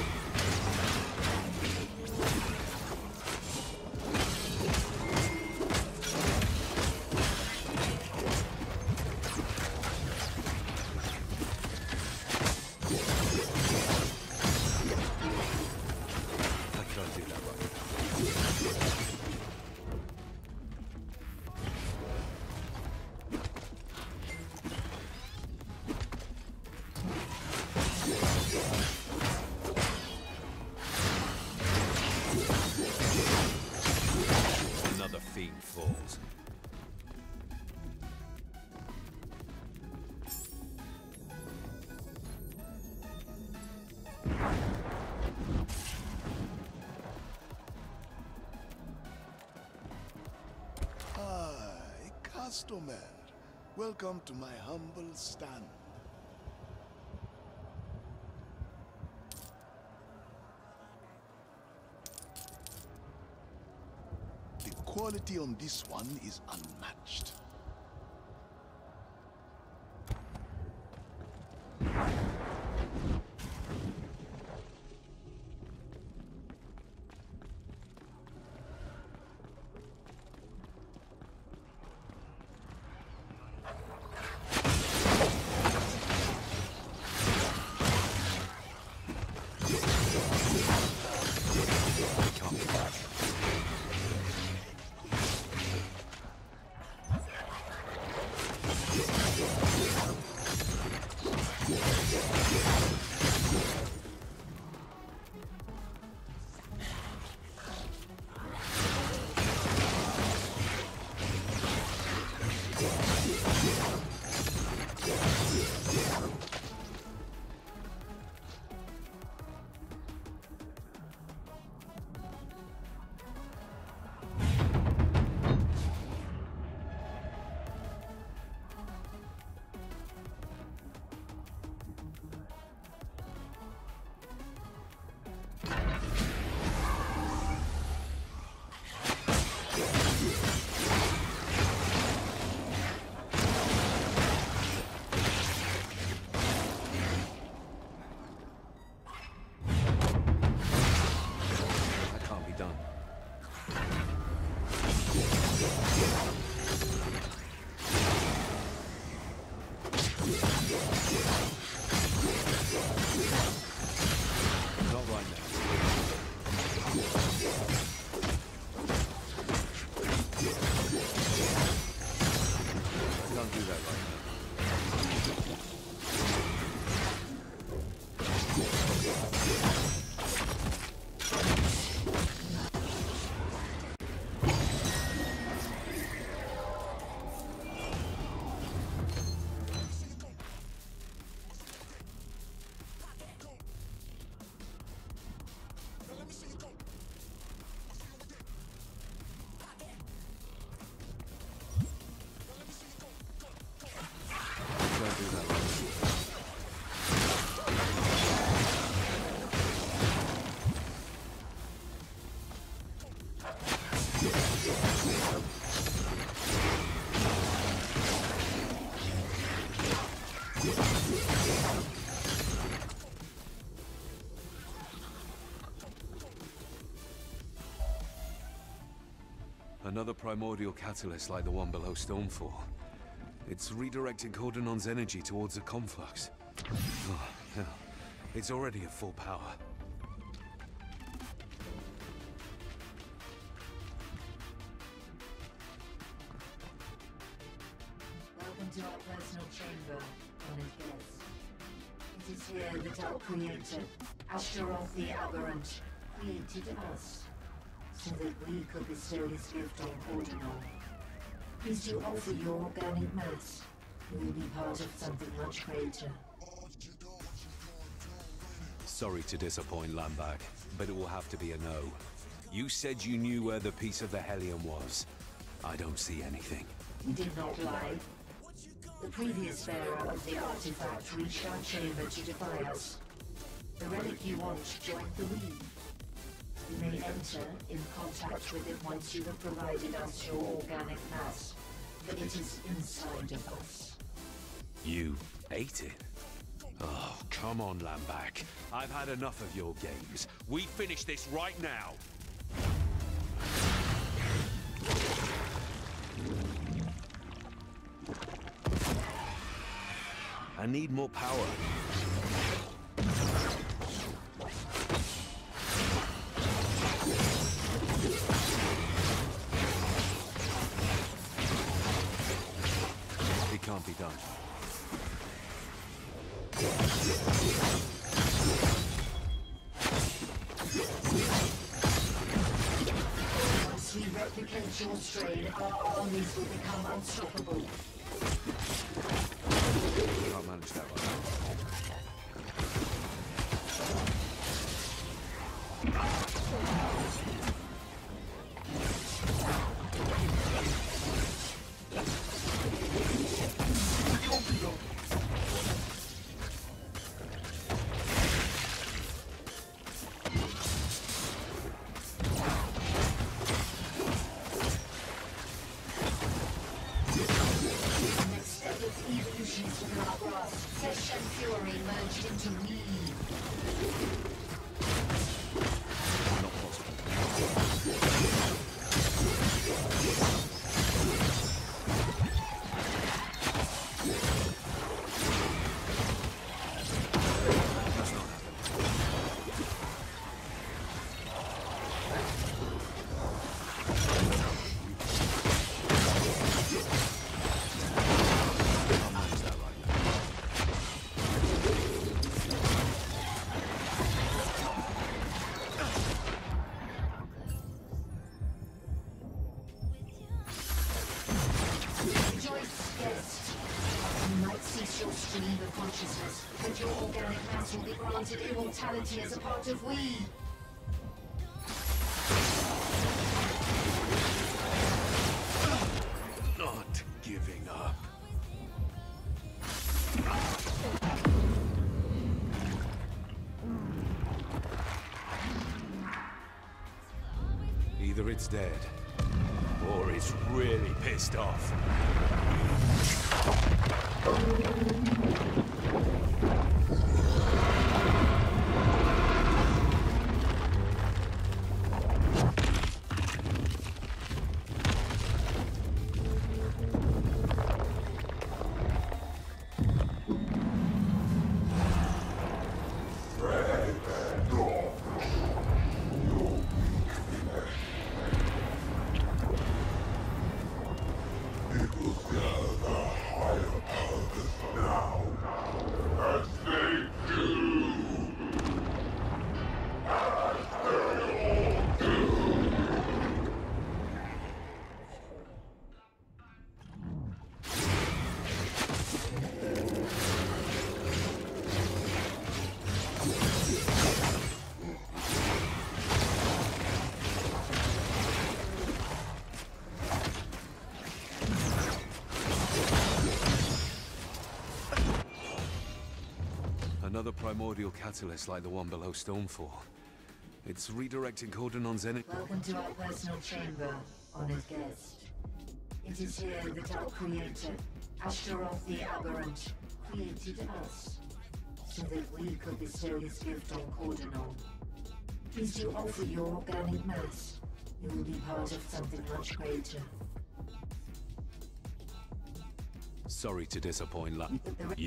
Falls. Ah, a customer. Welcome to my humble stand. The quality on this one is unmatched. Another primordial catalyst like the one below Stormfall. It's redirecting Cordonon's energy towards the conflux. Oh, hell. It's already at full power. Welcome to our personal chamber, honored guest. It is here that our creator, Astaroth the Aberrant, created us, so that we could bestow his gift on Cordonon. Please do offer your organic mass. We will be part of something much greater. Sorry to disappoint, Lambach, but it will have to be a no. You said you knew where the piece of the Helium was. I don't see anything. We did not lie. The previous bearer of the artifact reached our chamber to defy us. The relic you want joined the weave. You may enter in contact with it once you have provided us your organic mass, but it is inside of us. You ate it? Oh, come on, Lambach. I've had enough of your games. We finish this right now. I need more power. It can't be done. Once we replicate your strain, our armies will become unstoppable. Can't manage that one. And your organic mass will be granted immortality as a part of we. Not giving up. Either it's dead, or it's really pissed off. Another primordial catalyst like the one below Stonefall. It's redirecting Cordenon's energy. Welcome to our personal chamber, honored guest. It is here that our creator, Ashtaroth the Aberrant, created us, so that we could bestow his gift on Cordonon. Please do offer your organic mass. You will be part of something much greater. Sorry to disappoint, La. You...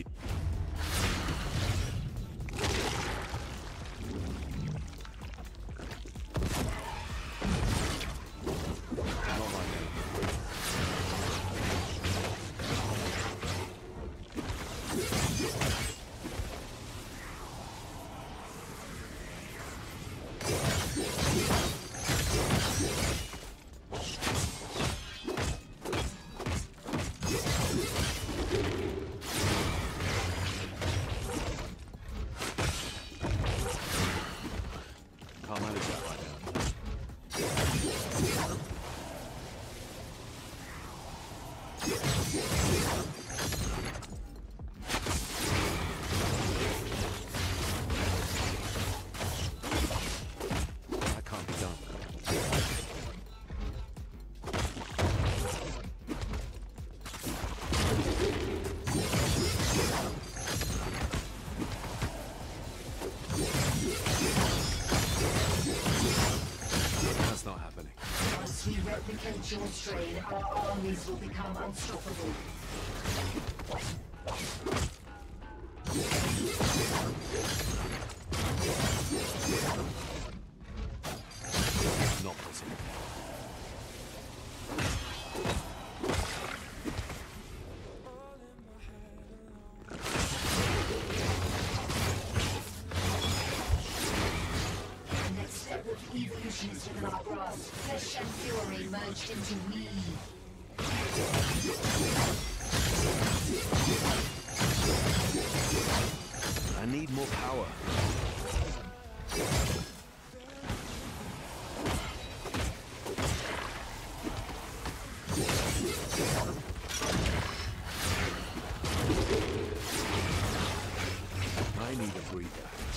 replicate your strain, our armies will become unstoppable. Not possible. The next step of evolution is within our grasp. Flesh and fury merged into we. I need more power. I need a breather.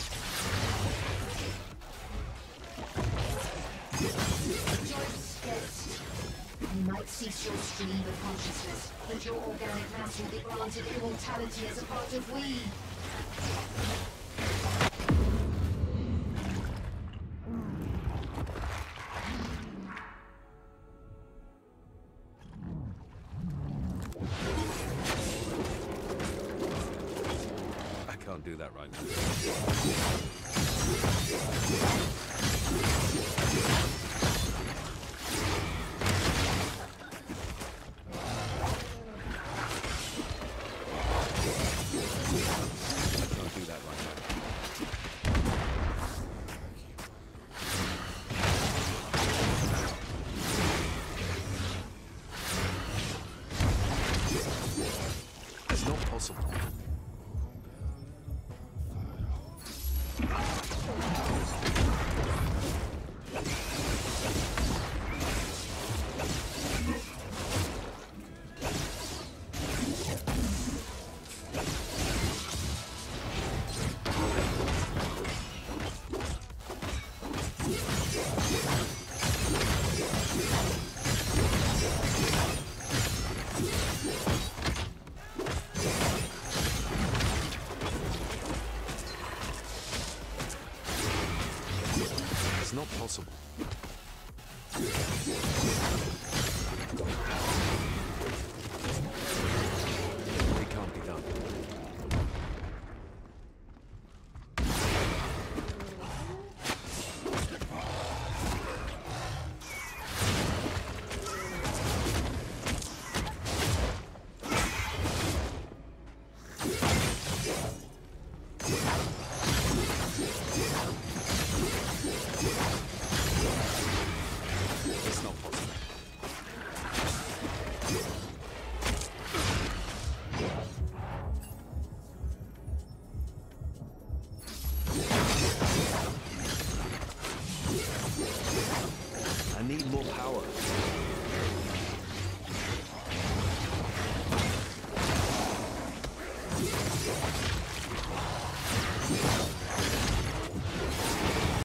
You might cease your stream of consciousness, but your organic mass will be granted immortality as a part of we. I can't do that right now. It's not possible. It can't be done. It's not possible. I need more power.